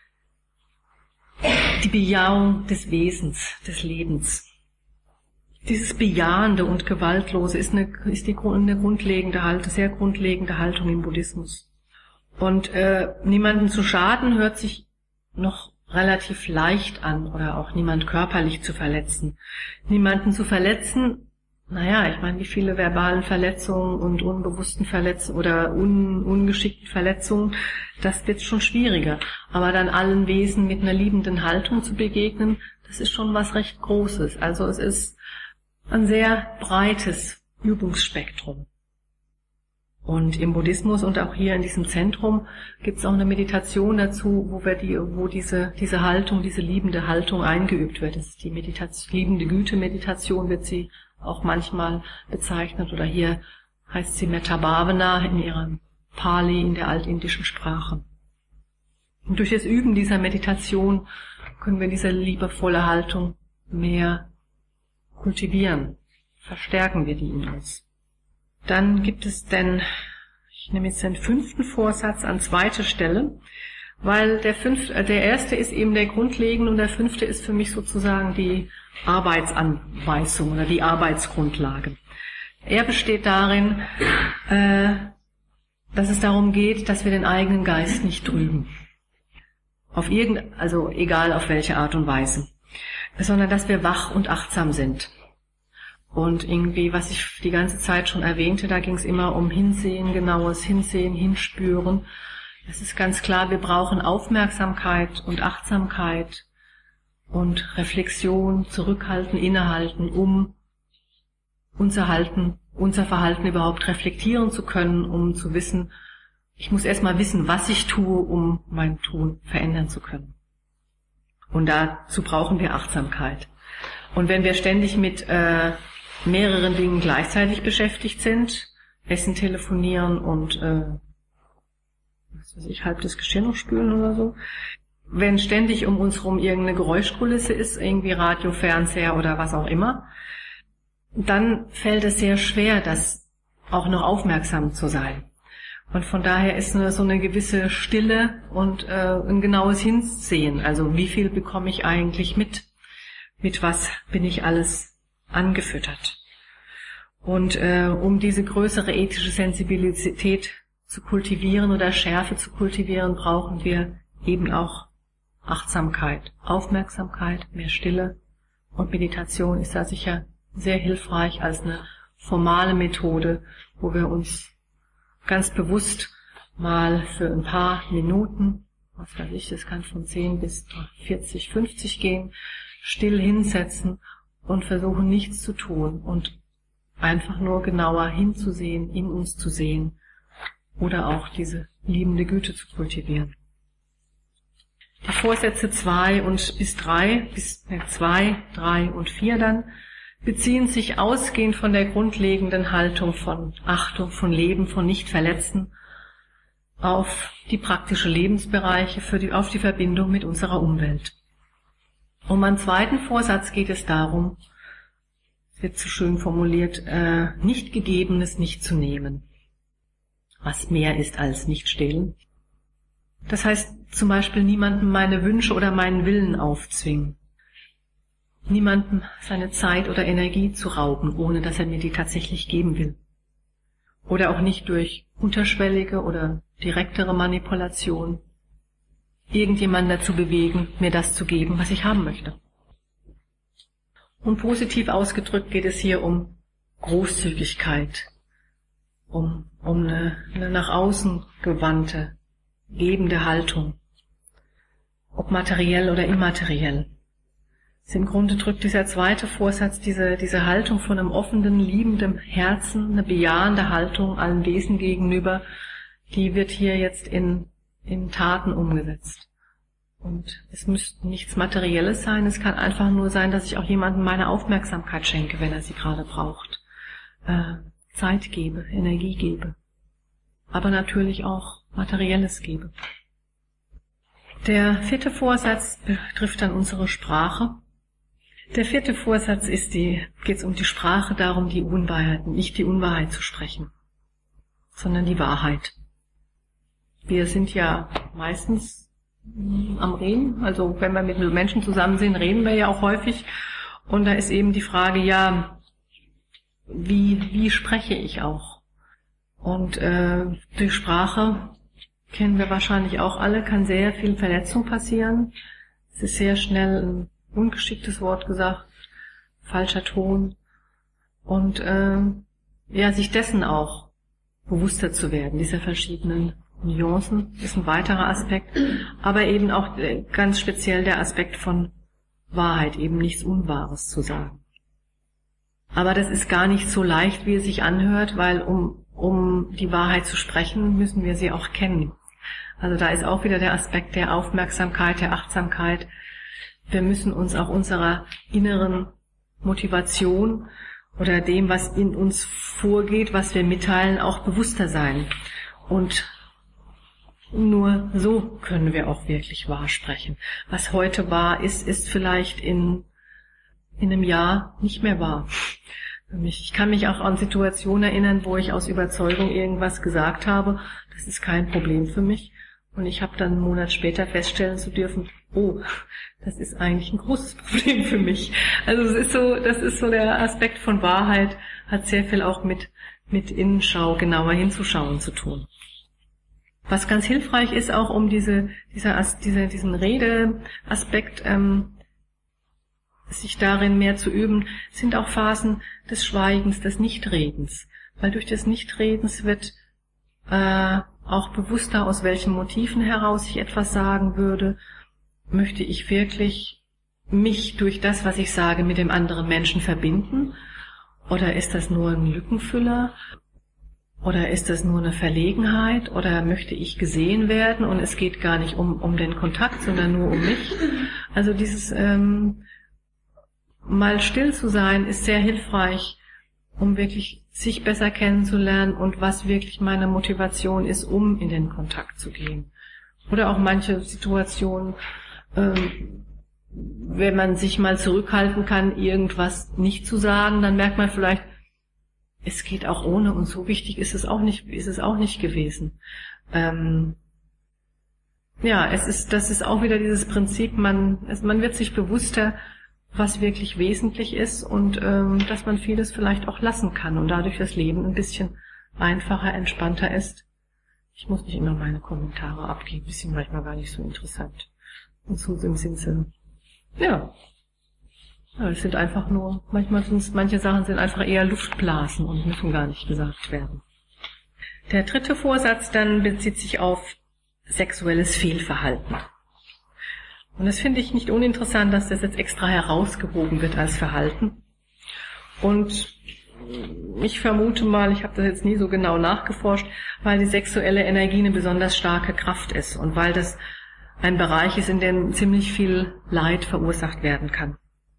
die Bejahung des Wesens, des Lebens. Dieses Bejahende und Gewaltlose ist eine, ist die eine grundlegende Haltung, sehr grundlegende Haltung im Buddhismus. Und äh, niemanden zu schaden hört sich noch relativ leicht an oder auch niemand körperlich zu verletzen. Niemanden zu verletzen, naja, ich meine, wie viele verbalen Verletzungen und unbewussten Verletzungen oder un, ungeschickten Verletzungen, das wird schon schwieriger. Aber dann allen Wesen mit einer liebenden Haltung zu begegnen, das ist schon was recht Großes. Also es ist ein sehr breites Übungsspektrum. Und im Buddhismus und auch hier in diesem Zentrum gibt es auch eine Meditation dazu, wo wir die, wo diese diese Haltung, diese liebende Haltung eingeübt wird. Das ist die Meditation, liebende Güte-Meditation wird sie auch manchmal bezeichnet, oder hier heißt sie Metta Bhavana in ihrem Pali, in der altindischen Sprache. Und durch das Üben dieser Meditation können wir diese liebevolle Haltung mehr kultivieren, verstärken wir die in uns. Dann gibt es den, ich nehme jetzt den fünften Vorsatz an zweite Stelle, weil der fünfte, äh, der erste ist eben der grundlegende und der fünfte ist für mich sozusagen die Arbeitsanweisung oder die Arbeitsgrundlage. Er besteht darin, äh, dass es darum geht, dass wir den eigenen Geist nicht trüben. Auf irgend, also egal auf welche Art und Weise, sondern dass wir wach und achtsam sind. Und irgendwie, was ich die ganze Zeit schon erwähnte, da ging es immer um Hinsehen, genaues Hinsehen, Hinspüren. Es ist ganz klar, wir brauchen Aufmerksamkeit und Achtsamkeit und Reflexion, Zurückhalten, Innehalten, um unser Halten, unser Verhalten überhaupt reflektieren zu können, um zu wissen, ich muss erstmal wissen, was ich tue, um mein Tun verändern zu können. Und dazu brauchen wir Achtsamkeit. Und wenn wir ständig mit äh, mehreren Dingen gleichzeitig beschäftigt sind, Essen, telefonieren und äh, was weiß ich, halb das Geschirr noch spülen oder so, wenn ständig um uns herum irgendeine Geräuschkulisse ist, irgendwie Radio, Fernseher oder was auch immer, dann fällt es sehr schwer, das auch noch aufmerksam zu sein. Und von daher ist eine, so eine gewisse Stille und äh, ein genaues Hinsehen. Also wie viel bekomme ich eigentlich mit? Mit was bin ich alles angefüttert? Und äh, um diese größere ethische Sensibilität zu kultivieren oder Schärfe zu kultivieren, brauchen wir eben auch Achtsamkeit, Aufmerksamkeit, mehr Stille. Und Meditation ist da sicher sehr hilfreich als eine formale Methode, wo wir uns ganz bewusst mal für ein paar Minuten, was weiß ich, das kann von zehn bis vierzig, fünfzig gehen, still hinsetzen und versuchen nichts zu tun und einfach nur genauer hinzusehen, in uns zu sehen oder auch diese liebende Güte zu kultivieren. Die Vorsätze zwei und bis drei, bis äh, zwei, drei und vier dann, beziehen sich ausgehend von der grundlegenden Haltung von Achtung, von Leben, von Nichtverletzen auf die praktische Lebensbereiche, für die, auf die Verbindung mit unserer Umwelt. Um meinen zweiten Vorsatz geht es darum, es wird so schön formuliert, äh, nicht Gegebenes nicht zu nehmen, was mehr ist als nicht stehlen. Das heißt zum Beispiel niemandem meine Wünsche oder meinen Willen aufzwingen. Niemandem seine Zeit oder Energie zu rauben, ohne dass er mir die tatsächlich geben will. Oder auch nicht durch unterschwellige oder direktere Manipulation irgendjemanden dazu bewegen, mir das zu geben, was ich haben möchte. Und positiv ausgedrückt geht es hier um Großzügigkeit, um, um eine, eine nach außen gewandte, gebende Haltung, ob materiell oder immateriell. Im Grunde drückt dieser zweite Vorsatz diese, diese Haltung von einem offenen, liebenden Herzen, eine bejahende Haltung allen Wesen gegenüber, die wird hier jetzt in, in Taten umgesetzt. Und es müsste nichts Materielles sein, es kann einfach nur sein, dass ich auch jemandem meine Aufmerksamkeit schenke, wenn er sie gerade braucht. Äh, Zeit gebe, Energie gebe. Aber natürlich auch Materielles gebe. Der vierte Vorsatz betrifft dann unsere Sprache. Der vierte Vorsatz ist die, geht es um die Sprache, darum die Unwahrheit, nicht die Unwahrheit zu sprechen, sondern die Wahrheit. Wir sind ja meistens am Reden, also wenn wir mit Menschen zusammen sind, reden wir ja auch häufig. Und da ist eben die Frage, ja, wie, wie spreche ich auch? Und äh, durch Sprache, kennen wir wahrscheinlich auch alle, kann sehr viel Verletzung passieren. Es ist sehr schnell ein ungeschicktes Wort gesagt, falscher Ton. Und äh, ja, sich dessen auch bewusster zu werden, dieser verschiedenen Nuancen, ist ein weiterer Aspekt. Aber eben auch äh, ganz speziell der Aspekt von Wahrheit, eben nichts Unwahres zu sagen. Aber das ist gar nicht so leicht, wie es sich anhört, weil um, um die Wahrheit zu sprechen, müssen wir sie auch kennen. Also da ist auch wieder der Aspekt der Aufmerksamkeit, der Achtsamkeit. Wir müssen uns auch unserer inneren Motivation oder dem, was in uns vorgeht, was wir mitteilen, auch bewusster sein. Und nur so können wir auch wirklich wahr sprechen. Was heute wahr ist, ist vielleicht in, in einem Jahr nicht mehr wahr. Für mich. Ich kann mich auch an Situationen erinnern, wo ich aus Überzeugung irgendwas gesagt habe. Das ist kein Problem für mich. Und ich habe dann einen Monat später feststellen zu dürfen, oh, das ist eigentlich ein großes Problem für mich. Also es ist so, das ist so der Aspekt von Wahrheit, hat sehr viel auch mit, mit Innenschau, genauer hinzuschauen zu tun. Was ganz hilfreich ist, auch um diese, dieser, diese, diesen Redeaspekt, ähm, sich darin mehr zu üben, sind auch Phasen des Schweigens, des Nichtredens. Weil durch das Nichtredens wird äh, auch bewusster, aus welchen Motiven heraus ich etwas sagen würde. Möchte ich wirklich mich durch das, was ich sage, mit dem anderen Menschen verbinden? Oder ist das nur ein Lückenfüller? Oder ist das nur eine Verlegenheit? Oder möchte ich gesehen werden und es geht gar nicht um, um den Kontakt, sondern nur um mich? Also dieses ähm, mal still zu sein ist sehr hilfreich, um wirklich sich besser kennenzulernen und was wirklich meine Motivation ist, um in den Kontakt zu gehen. Oder auch manche Situationen, ähm, wenn man sich mal zurückhalten kann, irgendwas nicht zu sagen, dann merkt man vielleicht, es geht auch ohne und so wichtig ist es auch nicht, ist es auch nicht gewesen. Ähm, ja, es ist, das ist auch wieder dieses Prinzip, man, es, man wird sich bewusster, was wirklich wesentlich ist und ähm, dass man vieles vielleicht auch lassen kann und dadurch das Leben ein bisschen einfacher, entspannter ist. Ich muss nicht immer meine Kommentare abgeben, die sind manchmal gar nicht so interessant. Und so sind sie. Ja. Ja, es sind einfach nur, manchmal sind manche Sachen sind einfach eher Luftblasen und müssen gar nicht gesagt werden. Der dritte Vorsatz dann bezieht sich auf sexuelles Fehlverhalten. Und das finde ich nicht uninteressant, dass das jetzt extra herausgehoben wird als Verhalten. Und ich vermute mal, ich habe das jetzt nie so genau nachgeforscht, weil die sexuelle Energie eine besonders starke Kraft ist und weil das ein Bereich ist, in dem ziemlich viel Leid verursacht werden kann.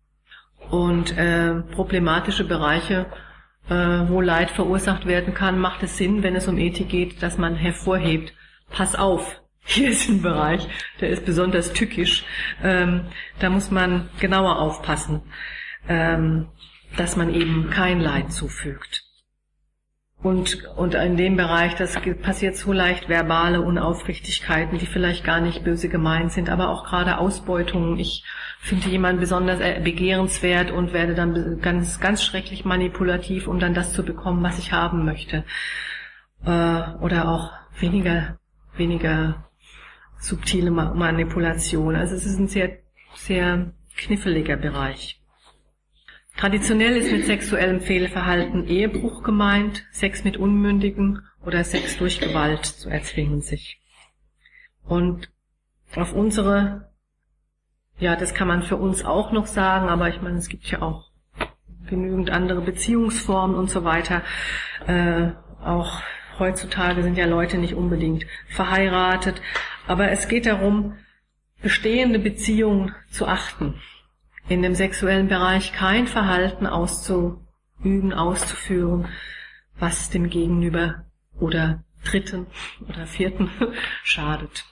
Und äh, problematische Bereiche, äh, wo Leid verursacht werden kann, macht es Sinn, wenn es um Ethik geht, dass man hervorhebt, pass auf, hier ist ein Bereich, der ist besonders tückisch, ähm, da muss man genauer aufpassen, ähm, dass man eben kein Leid zufügt. Und, und in dem Bereich, das passiert so leicht verbale Unaufrichtigkeiten, die vielleicht gar nicht böse gemeint sind, aber auch gerade Ausbeutungen. Ich finde jemanden besonders begehrenswert und werde dann ganz, ganz schrecklich manipulativ, um dann das zu bekommen, was ich haben möchte. Äh, oder auch weniger, weniger subtile Manipulation. Also es ist ein sehr, sehr kniffliger Bereich. Traditionell ist mit sexuellem Fehlverhalten Ehebruch gemeint, Sex mit Unmündigen oder Sex durch Gewalt zu erzwingen sich. Und auf unsere, ja, das kann man für uns auch noch sagen, aber ich meine, es gibt ja auch genügend andere Beziehungsformen und so weiter. Äh, auch heutzutage sind ja Leute nicht unbedingt verheiratet, aber es geht darum, bestehende Beziehungen zu achten. In dem sexuellen Bereich kein Verhalten auszuüben, auszuführen, was dem Gegenüber oder Dritten oder Vierten schadet.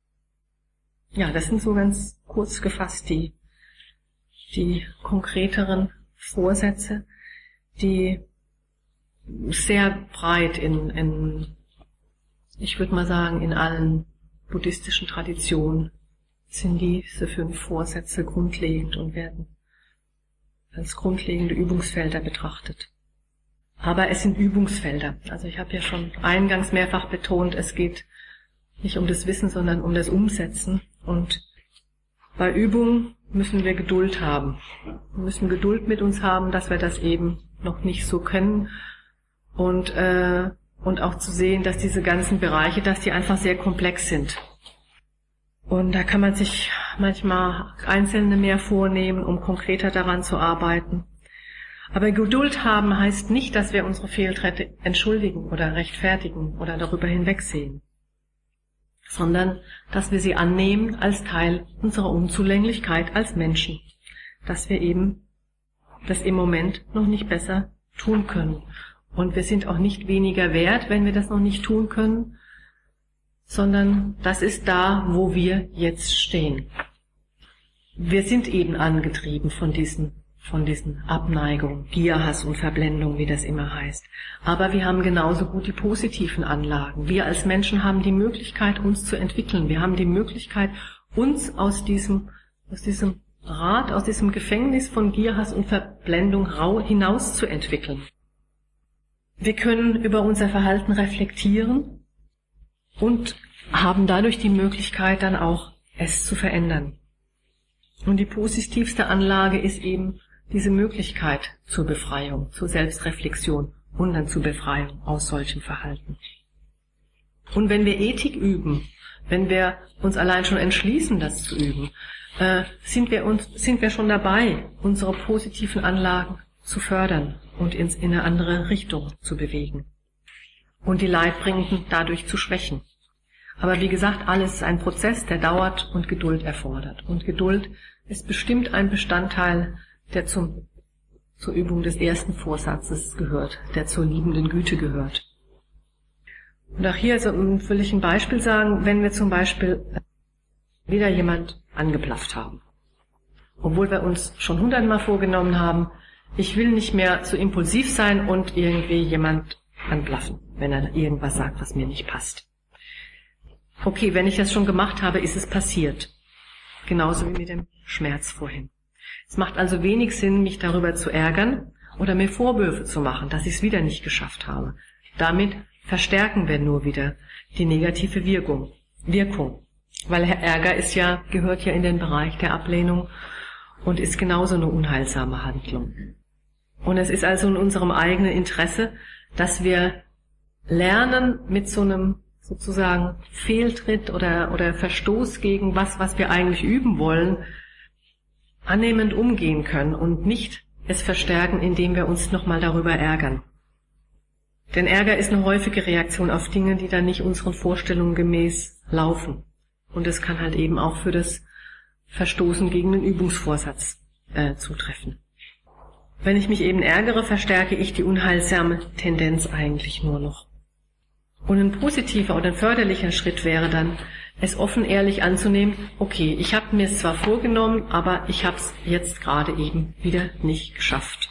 Ja, das sind so ganz kurz gefasst die, die konkreteren Vorsätze, die sehr breit in, in, ich würde mal sagen, in allen buddhistischen Traditionen sind diese fünf Vorsätze grundlegend und werden als grundlegende Übungsfelder betrachtet. Aber es sind Übungsfelder. Also ich habe ja schon eingangs mehrfach betont, es geht nicht um das Wissen, sondern um das Umsetzen. Und bei Übung müssen wir Geduld haben. Wir müssen Geduld mit uns haben, dass wir das eben noch nicht so können. Und, äh, und auch zu sehen, dass diese ganzen Bereiche, dass die einfach sehr komplex sind. Und da kann man sich manchmal Einzelne mehr vornehmen, um konkreter daran zu arbeiten. Aber Geduld haben heißt nicht, dass wir unsere Fehltritte entschuldigen oder rechtfertigen oder darüber hinwegsehen, sondern dass wir sie annehmen als Teil unserer Unzulänglichkeit als Menschen, dass wir eben das im Moment noch nicht besser tun können. Und wir sind auch nicht weniger wert, wenn wir das noch nicht tun können, sondern das ist da, wo wir jetzt stehen. Wir sind eben angetrieben von diesen, von diesen Abneigungen, Gier, Hass und Verblendung, wie das immer heißt. Aber wir haben genauso gut die positiven Anlagen. Wir als Menschen haben die Möglichkeit, uns zu entwickeln. Wir haben die Möglichkeit, uns aus diesem, aus diesem Rad, aus diesem Gefängnis von Gier, Hass und Verblendung hinaus zu entwickeln. Wir können über unser Verhalten reflektieren und haben dadurch die Möglichkeit, dann auch es zu verändern. Und die positivste Anlage ist eben diese Möglichkeit zur Befreiung, zur Selbstreflexion und dann zur Befreiung aus solchem Verhalten. Und wenn wir Ethik üben, wenn wir uns allein schon entschließen, das zu üben, äh, sind wir uns, sind wir schon dabei, unsere positiven Anlagen zu fördern und ins, in eine andere Richtung zu bewegen und die Leidbringenden dadurch zu schwächen. Aber wie gesagt, alles ist ein Prozess, der dauert und Geduld erfordert. Und Geduld ist bestimmt ein Bestandteil, der zum, zur Übung des ersten Vorsatzes gehört, der zur liebenden Güte gehört. Und auch hier so will ich ein Beispiel sagen, wenn wir zum Beispiel wieder jemand angeblafft haben, obwohl wir uns schon hundertmal vorgenommen haben, ich will nicht mehr so impulsiv sein und irgendwie jemand anblaffen, wenn er irgendwas sagt, was mir nicht passt. Okay, wenn ich das schon gemacht habe, ist es passiert. Genauso wie mit dem Schmerz vorhin. Es macht also wenig Sinn, mich darüber zu ärgern oder mir Vorwürfe zu machen, dass ich es wieder nicht geschafft habe. Damit verstärken wir nur wieder die negative Wirkung. Wirkung. Weil Ärger ist ja, gehört ja in den Bereich der Ablehnung und ist genauso eine unheilsame Handlung. Und es ist also in unserem eigenen Interesse, dass wir lernen, mit so einem sozusagen Fehltritt oder, oder Verstoß gegen was, was wir eigentlich üben wollen, annehmend umgehen können und nicht es verstärken, indem wir uns nochmal darüber ärgern. Denn Ärger ist eine häufige Reaktion auf Dinge, die dann nicht unseren Vorstellungen gemäß laufen. Und es kann halt eben auch für das Verstoßen gegen den Übungsvorsatz äh, zutreffen. Wenn ich mich eben ärgere, verstärke ich die unheilsame Tendenz eigentlich nur noch. Und ein positiver oder ein förderlicher Schritt wäre dann, es offen ehrlich anzunehmen, okay, ich habe mir es zwar vorgenommen, aber ich habe es jetzt gerade eben wieder nicht geschafft.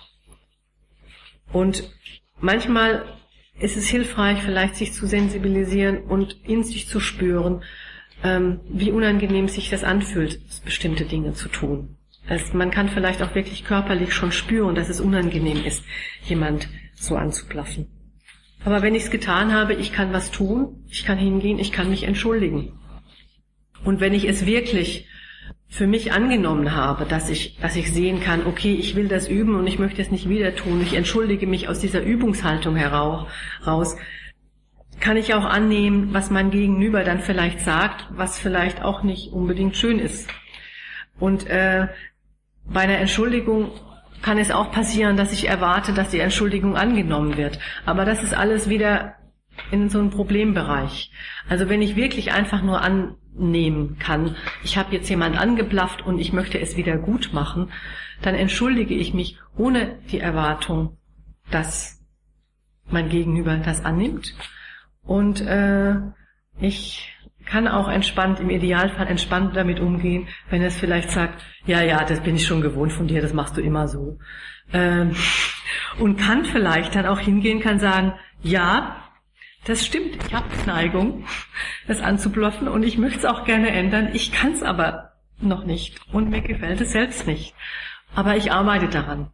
Und manchmal ist es hilfreich, vielleicht sich zu sensibilisieren und in sich zu spüren, ähm, wie unangenehm sich das anfühlt, bestimmte Dinge zu tun. Also man kann vielleicht auch wirklich körperlich schon spüren, dass es unangenehm ist, jemand so anzublaffen. Aber wenn ich es getan habe, ich kann was tun, ich kann hingehen, ich kann mich entschuldigen. Und wenn ich es wirklich für mich angenommen habe, dass ich, dass ich sehen kann, okay, ich will das üben und ich möchte es nicht wieder tun, ich entschuldige mich aus dieser Übungshaltung heraus, kann ich auch annehmen, was mein Gegenüber dann vielleicht sagt, was vielleicht auch nicht unbedingt schön ist. Und äh, bei einer Entschuldigung kann es auch passieren, dass ich erwarte, dass die Entschuldigung angenommen wird. Aber das ist alles wieder in so einem Problembereich. Also wenn ich wirklich einfach nur annehmen kann, ich habe jetzt jemand angeblafft und ich möchte es wieder gut machen, dann entschuldige ich mich ohne die Erwartung, dass mein Gegenüber das annimmt. Und äh, ich kann auch entspannt, im Idealfall entspannt damit umgehen, wenn er es vielleicht sagt, ja, ja, das bin ich schon gewohnt von dir, das machst du immer so. Ähm, und kann vielleicht dann auch hingehen, kann sagen, ja, das stimmt, ich habe Neigung, das anzubluffen und ich möchte es auch gerne ändern, ich kann es aber noch nicht und mir gefällt es selbst nicht. Aber ich arbeite daran.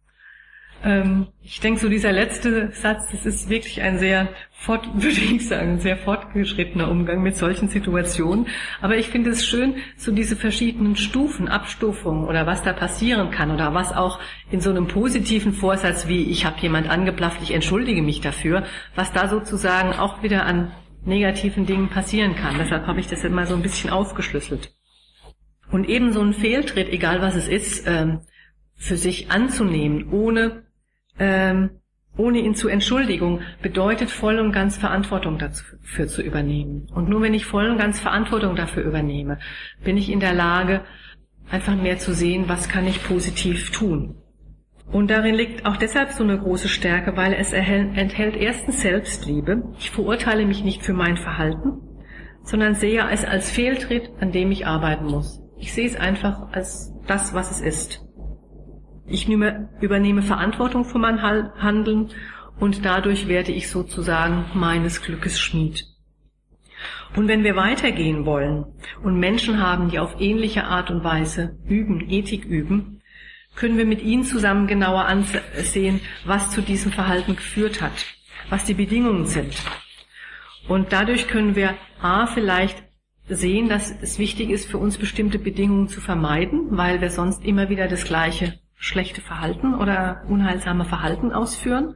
Ähm, ich denke, so dieser letzte Satz, das ist wirklich ein sehr, fort, würde ich sagen, sehr fortgeschrittener Umgang mit solchen Situationen. Aber ich finde es schön, so diese verschiedenen Stufen, Abstufungen oder was da passieren kann oder was auch in so einem positiven Vorsatz wie, ich habe jemand angeblafft, ich entschuldige mich dafür, was da sozusagen auch wieder an negativen Dingen passieren kann. Deshalb habe ich das immer so ein bisschen aufgeschlüsselt. Und eben so ein Fehltritt, egal was es ist, ähm, für sich anzunehmen, ohne ähm, ohne ihn zu Entschuldigung, bedeutet voll und ganz Verantwortung dafür zu übernehmen. Und nur wenn ich voll und ganz Verantwortung dafür übernehme, bin ich in der Lage, einfach mehr zu sehen, was kann ich positiv tun. Und darin liegt auch deshalb so eine große Stärke, weil es enthält erstens Selbstliebe. Ich verurteile mich nicht für mein Verhalten, sondern sehe es als Fehltritt, an dem ich arbeiten muss. Ich sehe es einfach als das, was es ist. Ich nehme, übernehme Verantwortung für mein Handeln und dadurch werde ich sozusagen meines Glückes Schmied. Und wenn wir weitergehen wollen und Menschen haben, die auf ähnliche Art und Weise üben, Ethik üben, können wir mit ihnen zusammen genauer ansehen, was zu diesem Verhalten geführt hat, was die Bedingungen sind. Und dadurch können wir a, vielleicht sehen, dass es wichtig ist, für uns bestimmte Bedingungen zu vermeiden, weil wir sonst immer wieder das gleiche schlechte Verhalten oder unheilsame Verhalten ausführen.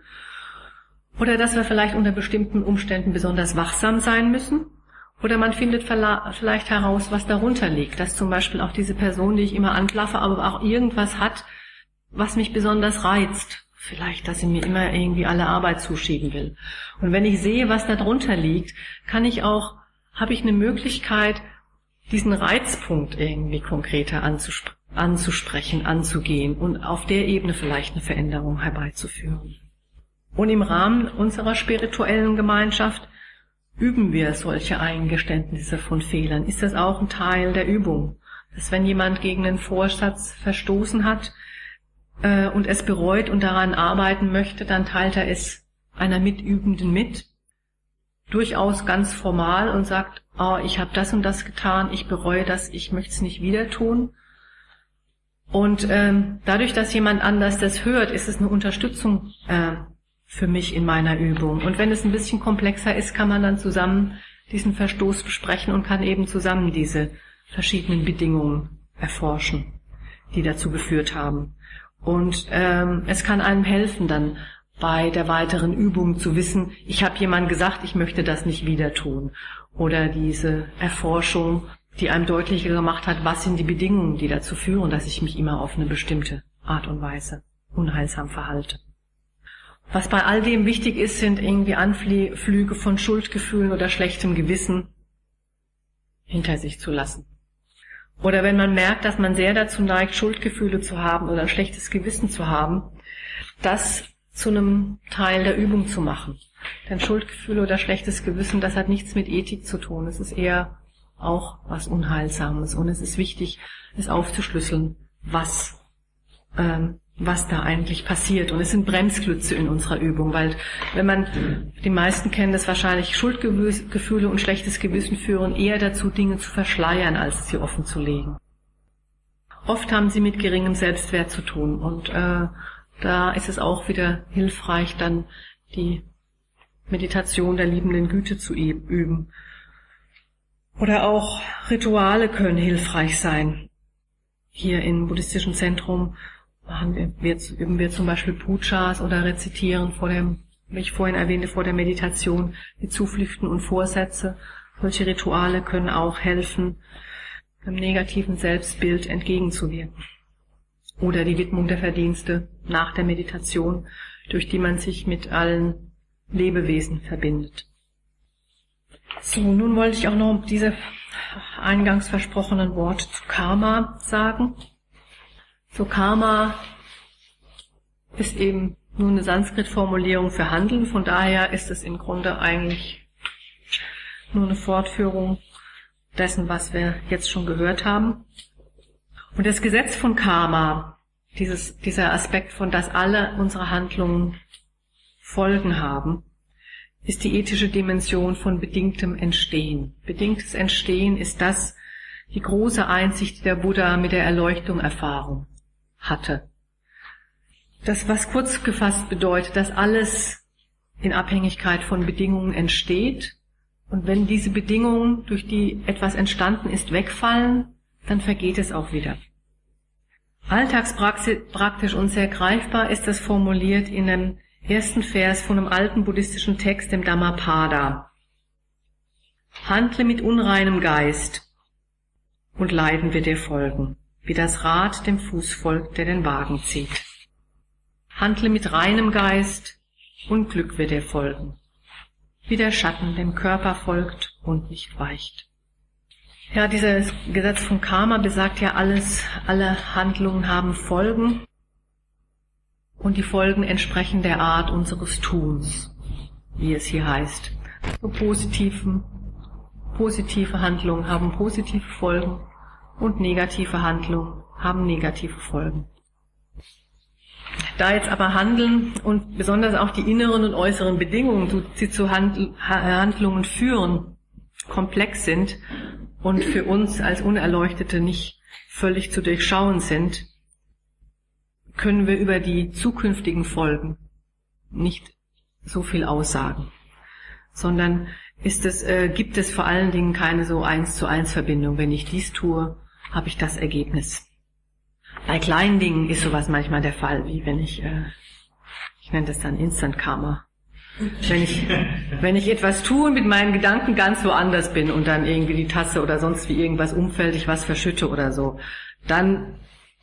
Oder dass wir vielleicht unter bestimmten Umständen besonders wachsam sein müssen. Oder man findet vielleicht heraus, was darunter liegt. Dass zum Beispiel auch diese Person, die ich immer anblaffe, aber auch irgendwas hat, was mich besonders reizt. Vielleicht, dass sie mir immer irgendwie alle Arbeit zuschieben will. Und wenn ich sehe, was darunter liegt, kann ich auch, habe ich eine Möglichkeit, diesen Reizpunkt irgendwie konkreter anzuspr- anzusprechen, anzugehen und auf der Ebene vielleicht eine Veränderung herbeizuführen. Und im Rahmen unserer spirituellen Gemeinschaft üben wir solche Eingeständnisse von Fehlern. Ist das auch ein Teil der Übung? Dass wenn jemand gegen einen Vorsatz verstoßen hat äh, und es bereut und daran arbeiten möchte, dann teilt er es einer Mitübenden mit, durchaus ganz formal und sagt, oh, ich habe das und das getan, ich bereue das, ich möchte es nicht wieder tun. Und ähm, dadurch, dass jemand anders das hört, ist es eine Unterstützung äh, für mich in meiner Übung. Und wenn es ein bisschen komplexer ist, kann man dann zusammen diesen Verstoß besprechen und kann eben zusammen diese verschiedenen Bedingungen erforschen, die dazu geführt haben. Und ähm, es kann einem helfen, dann bei der weiteren Übung zu wissen, ich habe jemandem gesagt, ich möchte das nicht wieder tun. Oder diese Erforschung, die einem deutlicher gemacht hat, was sind die Bedingungen, die dazu führen, dass ich mich immer auf eine bestimmte Art und Weise unheilsam verhalte. Was bei all dem wichtig ist, sind irgendwie Anflüge von Schuldgefühlen oder schlechtem Gewissen hinter sich zu lassen. Oder wenn man merkt, dass man sehr dazu neigt, Schuldgefühle zu haben oder ein schlechtes Gewissen zu haben, das zu einem Teil der Übung zu machen. Denn Schuldgefühle oder schlechtes Gewissen, das hat nichts mit Ethik zu tun. Es ist eher auch was Unheilsames. Und es ist wichtig, es aufzuschlüsseln, was ähm, was da eigentlich passiert. Und es sind Bremsklötze in unserer Übung, weil wenn man, die meisten kennen das wahrscheinlich, Schuldgefühle und schlechtes Gewissen führen eher dazu, Dinge zu verschleiern, als sie offen zu legen. Oft haben sie mit geringem Selbstwert zu tun und äh, da ist es auch wieder hilfreich, dann die Meditation der liebenden Güte zu üben. Oder auch Rituale können hilfreich sein. Hier im buddhistischen Zentrum machen wir, wir, üben wir zum Beispiel Pujas oder rezitieren vor dem, wie ich vorhin erwähnte, vor der Meditation die Zuflüchten und Vorsätze. Solche Rituale können auch helfen, einem negativen Selbstbild entgegenzuwirken. Oder die Widmung der Verdienste nach der Meditation, durch die man sich mit allen Lebewesen verbindet. So, nun wollte ich auch noch diese eingangs versprochenen Worte zu Karma sagen. So, Karma ist eben nur eine Sanskrit-Formulierung für Handeln, von daher ist es im Grunde eigentlich nur eine Fortführung dessen, was wir jetzt schon gehört haben. Und das Gesetz von Karma, dieses, dieser Aspekt von, dass alle unsere Handlungen Folgen haben, ist die ethische Dimension von bedingtem Entstehen. Bedingtes Entstehen ist das, die große Einsicht, die der Buddha mit der Erleuchtung Erfahrung hatte. Das, was kurz gefasst bedeutet, dass alles in Abhängigkeit von Bedingungen entsteht und wenn diese Bedingungen, durch die etwas entstanden ist, wegfallen, dann vergeht es auch wieder. Alltagspraktisch und sehr greifbar ist das formuliert in dem ersten Vers von einem alten buddhistischen Text, dem Dhammapada. Handle mit unreinem Geist und Leiden wird dir folgen, wie das Rad dem Fuß folgt, der den Wagen zieht. Handle mit reinem Geist und Glück wird dir folgen, wie der Schatten dem Körper folgt und nicht weicht. Ja, dieses Gesetz von Karma besagt ja alles, alle Handlungen haben Folgen und die Folgen entsprechen der Art unseres Tuns, wie es hier heißt. So positiven, positive Handlungen haben positive Folgen und negative Handlungen haben negative Folgen. Da jetzt aber Handeln und besonders auch die inneren und äußeren Bedingungen, die zu Handlungen führen, komplex sind und für uns als Unerleuchtete nicht völlig zu durchschauen sind, können wir über die zukünftigen Folgen nicht so viel aussagen, sondern ist es, äh, gibt es vor allen Dingen keine so eins zu eins Verbindung. Wenn ich dies tue, habe ich das Ergebnis. Bei kleinen Dingen ist sowas manchmal der Fall, wie wenn ich, äh, ich nenne das dann Instant Karma. Wenn ich, wenn ich etwas tue und mit meinen Gedanken ganz woanders bin und dann irgendwie die Tasse oder sonst wie irgendwas umfällt, ich was verschütte oder so, dann,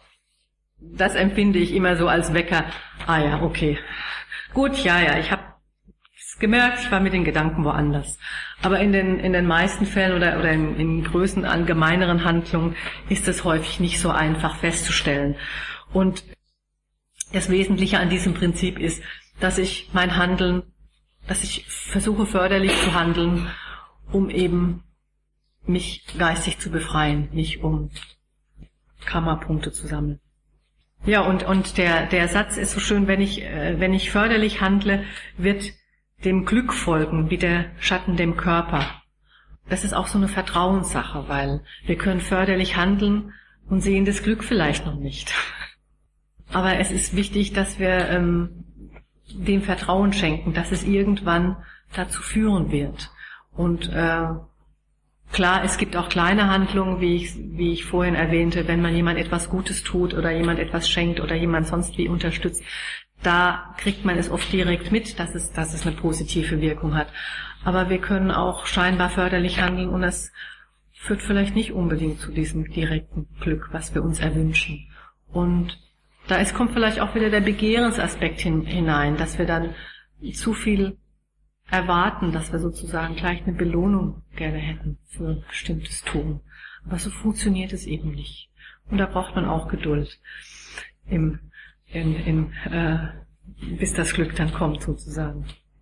das empfinde ich immer so als Wecker. Ah ja, okay. Gut, ja, ja, ich habe es gemerkt, ich war mit den Gedanken woanders. Aber in den, in den meisten Fällen oder, oder in, in größten, allgemeineren Handlungen ist es häufig nicht so einfach festzustellen. Und das Wesentliche an diesem Prinzip ist, dass ich mein Handeln, dass ich versuche förderlich zu handeln, um eben mich geistig zu befreien, nicht um Karma-Punkte zu sammeln. Ja, und, und der, der Satz ist so schön, wenn ich, äh, wenn ich förderlich handle, wird dem Glück folgen, wie der Schatten dem Körper. Das ist auch so eine Vertrauenssache, weil wir können förderlich handeln und sehen das Glück vielleicht noch nicht. Aber es ist wichtig, dass wir ähm, dem Vertrauen schenken, dass es irgendwann dazu führen wird. Und äh, Klar, es gibt auch kleine Handlungen, wie ich, wie ich vorhin erwähnte, wenn man jemand etwas Gutes tut oder jemand etwas schenkt oder jemand sonst wie unterstützt. Da kriegt man es oft direkt mit, dass es, dass es eine positive Wirkung hat. Aber wir können auch scheinbar förderlich handeln und es führt vielleicht nicht unbedingt zu diesem direkten Glück, was wir uns erwünschen. Und da ist, kommt vielleicht auch wieder der Begehrensaspekt hin, hinein, dass wir dann zu viel erwarten, dass wir sozusagen gleich eine Belohnung gerne hätten für bestimmtes Tun. Aber so funktioniert es eben nicht. Und da braucht man auch Geduld, im, in, in, äh, bis das Glück dann kommt sozusagen.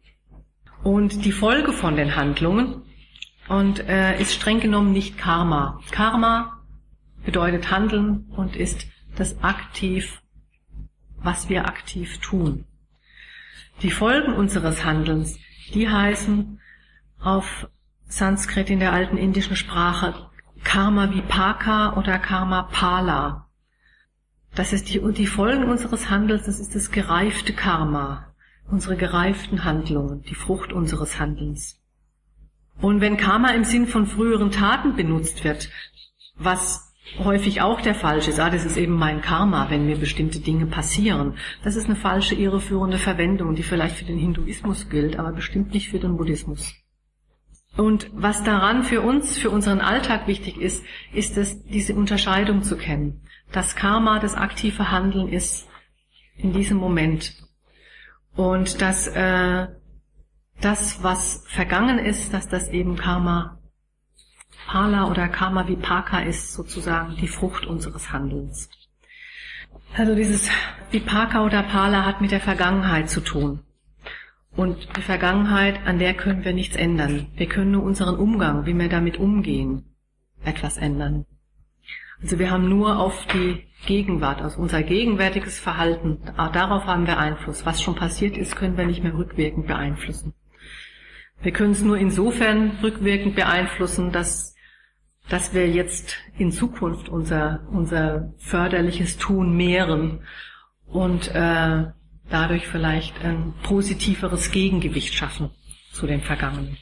Und die Folge von den Handlungen und äh, ist streng genommen nicht Karma. Karma bedeutet Handeln und ist das aktiv, was wir aktiv tun. Die Folgen unseres Handelns, die heißen auf Sanskrit in der alten indischen Sprache Karma Vipaka oder Karma Pala. Das ist die, die Folgen unseres Handelns, das ist das gereifte Karma, unsere gereiften Handlungen, die Frucht unseres Handelns. Und wenn Karma im Sinn von früheren Taten benutzt wird, was häufig auch der Fall ist, ah, das ist eben mein Karma, wenn mir bestimmte Dinge passieren. Das ist eine falsche, irreführende Verwendung, die vielleicht für den Hinduismus gilt, aber bestimmt nicht für den Buddhismus. Und was daran für uns, für unseren Alltag wichtig ist, ist es, diese Unterscheidung zu kennen. Das Karma, das aktive Handeln ist in diesem Moment. Und dass äh, das, was vergangen ist, dass das eben Karma Pala oder Karma Vipaka ist, sozusagen die Frucht unseres Handelns. Also dieses Vipaka oder Pala hat mit der Vergangenheit zu tun. Und die Vergangenheit, an der können wir nichts ändern. Wir können nur unseren Umgang, wie wir damit umgehen, etwas ändern. Also wir haben nur auf die Gegenwart, also unser gegenwärtiges Verhalten, darauf haben wir Einfluss. Was schon passiert ist, können wir nicht mehr rückwirkend beeinflussen. Wir können es nur insofern rückwirkend beeinflussen, dass, dass wir jetzt in Zukunft unser, unser förderliches Tun mehren und äh, dadurch vielleicht ein positiveres Gegengewicht schaffen zu dem Vergangenen.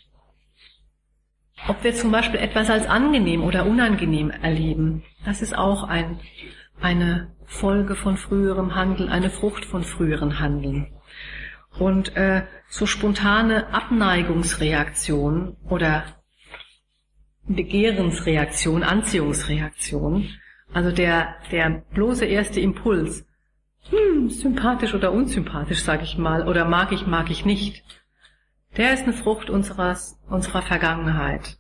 Ob wir zum Beispiel etwas als angenehm oder unangenehm erleben, das ist auch ein, eine Folge von früherem Handeln, eine Frucht von früheren Handeln. Und äh, so spontane Abneigungsreaktionen oder Begehrensreaktion, Anziehungsreaktion, also der, der bloße erste Impuls, hm, sympathisch oder unsympathisch, sage ich mal, oder mag ich, mag ich nicht, der ist eine Frucht unseres, unserer Vergangenheit.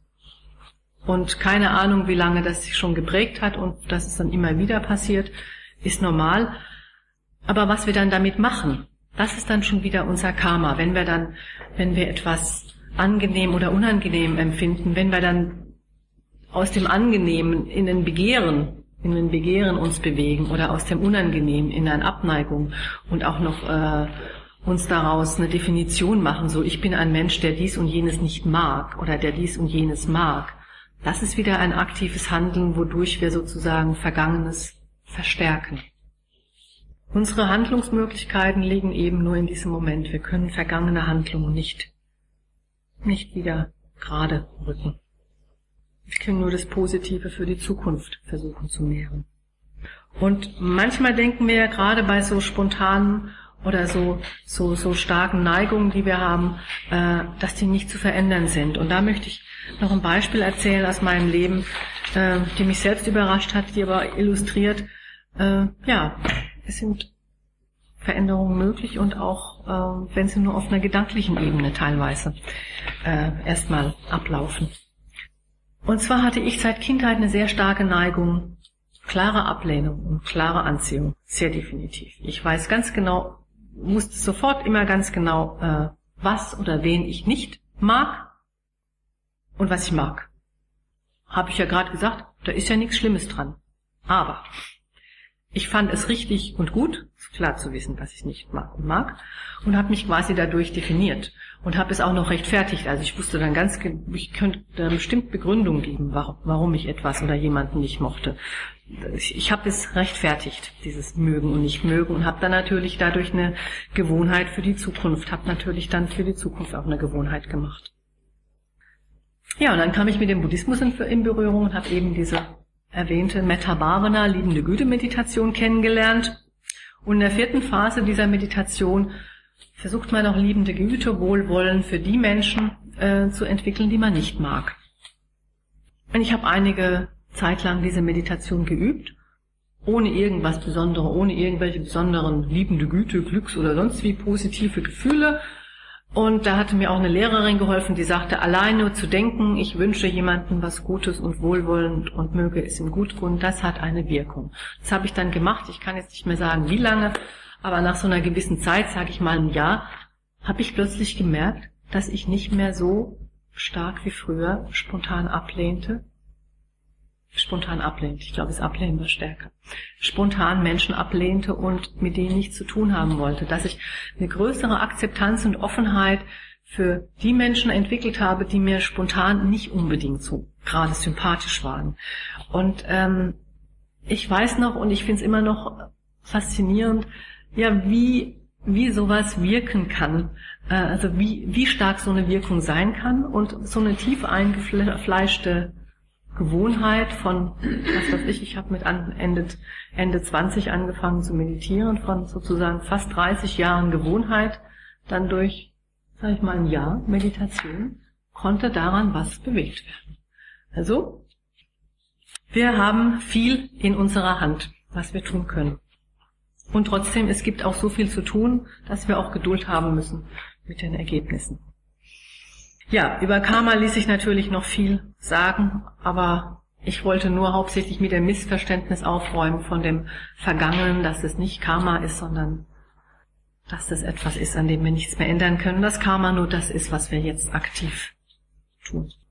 Und keine Ahnung, wie lange das sich schon geprägt hat und dass es dann immer wieder passiert, ist normal. Aber was wir dann damit machen, das ist dann schon wieder unser Karma. Wenn wir dann, wenn wir etwas angenehm oder unangenehm empfinden, wenn wir dann aus dem Angenehmen in ein Begehren, in ein Begehren uns bewegen oder aus dem Unangenehmen in eine Abneigung und auch noch äh, uns daraus eine Definition machen, so ich bin ein Mensch, der dies und jenes nicht mag oder der dies und jenes mag. Das ist wieder ein aktives Handeln, wodurch wir sozusagen Vergangenes verstärken. Unsere Handlungsmöglichkeiten liegen eben nur in diesem Moment. Wir können vergangene Handlungen nicht, nicht wieder gerade rücken. Wir können nur das Positive für die Zukunft versuchen zu mehren. Und manchmal denken wir ja gerade bei so spontanen oder so, so, so starken Neigungen, die wir haben, äh, dass die nicht zu verändern sind. Und da möchte ich noch ein Beispiel erzählen aus meinem Leben, äh, die mich selbst überrascht hat, die aber illustriert, äh, ja, es sind Veränderungen möglich und auch, äh, wenn sie nur auf einer gedanklichen Ebene teilweise äh, erstmal ablaufen. Und zwar hatte ich seit Kindheit eine sehr starke Neigung, klare Ablehnung und klare Anziehung, sehr definitiv. Ich weiß ganz genau, wusste sofort immer ganz genau, äh, was oder wen ich nicht mag und was ich mag. Habe ich ja gerade gesagt, da ist ja nichts Schlimmes dran. Aber ich fand es richtig und gut, klar zu wissen, was ich nicht mag und mag, und habe mich quasi dadurch definiert und habe es auch noch rechtfertigt. Also ich wusste dann ganz, ich könnte dann bestimmt Begründung geben, warum ich etwas oder jemanden nicht mochte. Ich, ich habe es rechtfertigt, dieses Mögen und Nicht-Mögen, und habe dann natürlich dadurch eine Gewohnheit für die Zukunft, habe natürlich dann für die Zukunft auch eine Gewohnheit gemacht. Ja, und dann kam ich mit dem Buddhismus in, in Berührung und habe eben diese erwähnte Metta Bhavana, liebende Güte-Meditation kennengelernt. Und in der vierten Phase dieser Meditation versucht man auch liebende Güte, Wohlwollen für die Menschen äh, zu entwickeln, die man nicht mag. Und ich habe einige Zeit lang diese Meditation geübt, ohne irgendwas Besonderes, ohne irgendwelche besonderen liebende Güte, Glücks oder sonst wie positive Gefühle. Und da hatte mir auch eine Lehrerin geholfen, die sagte, allein nur zu denken, ich wünsche jemandem was Gutes und wohlwollend und möge es ihm gut tun, das hat eine Wirkung. Das habe ich dann gemacht. Ich kann jetzt nicht mehr sagen, wie lange, aber nach so einer gewissen Zeit, sage ich mal ein Jahr, habe ich plötzlich gemerkt, dass ich nicht mehr so stark wie früher spontan ablehnte. Spontan ablehnte, ich glaube, das Ablehnen war stärker. Spontan Menschen ablehnte und mit denen nichts zu tun haben wollte. Dass ich eine größere Akzeptanz und Offenheit für die Menschen entwickelt habe, die mir spontan nicht unbedingt so gerade sympathisch waren. Und ähm, ich weiß noch und ich finde es immer noch faszinierend, ja, wie wie sowas wirken kann, äh, also wie wie stark so eine Wirkung sein kann und so eine tief eingefleischte Gewohnheit von, was weiß ich, ich habe mit Ende, Ende zwanzig angefangen zu meditieren, von sozusagen fast dreißig Jahren Gewohnheit, dann durch, sag ich mal, ein Jahr Meditation, konnte daran was bewegt werden. Also, wir haben viel in unserer Hand, was wir tun können. Und trotzdem, es gibt auch so viel zu tun, dass wir auch Geduld haben müssen mit den Ergebnissen. Ja, über Karma ließ sich natürlich noch viel sagen, aber ich wollte nur hauptsächlich mit dem Missverständnis aufräumen von dem Vergangenen, dass es nicht Karma ist, sondern dass das etwas ist, an dem wir nichts mehr ändern können, dass Karma nur das ist, was wir jetzt aktiv tun.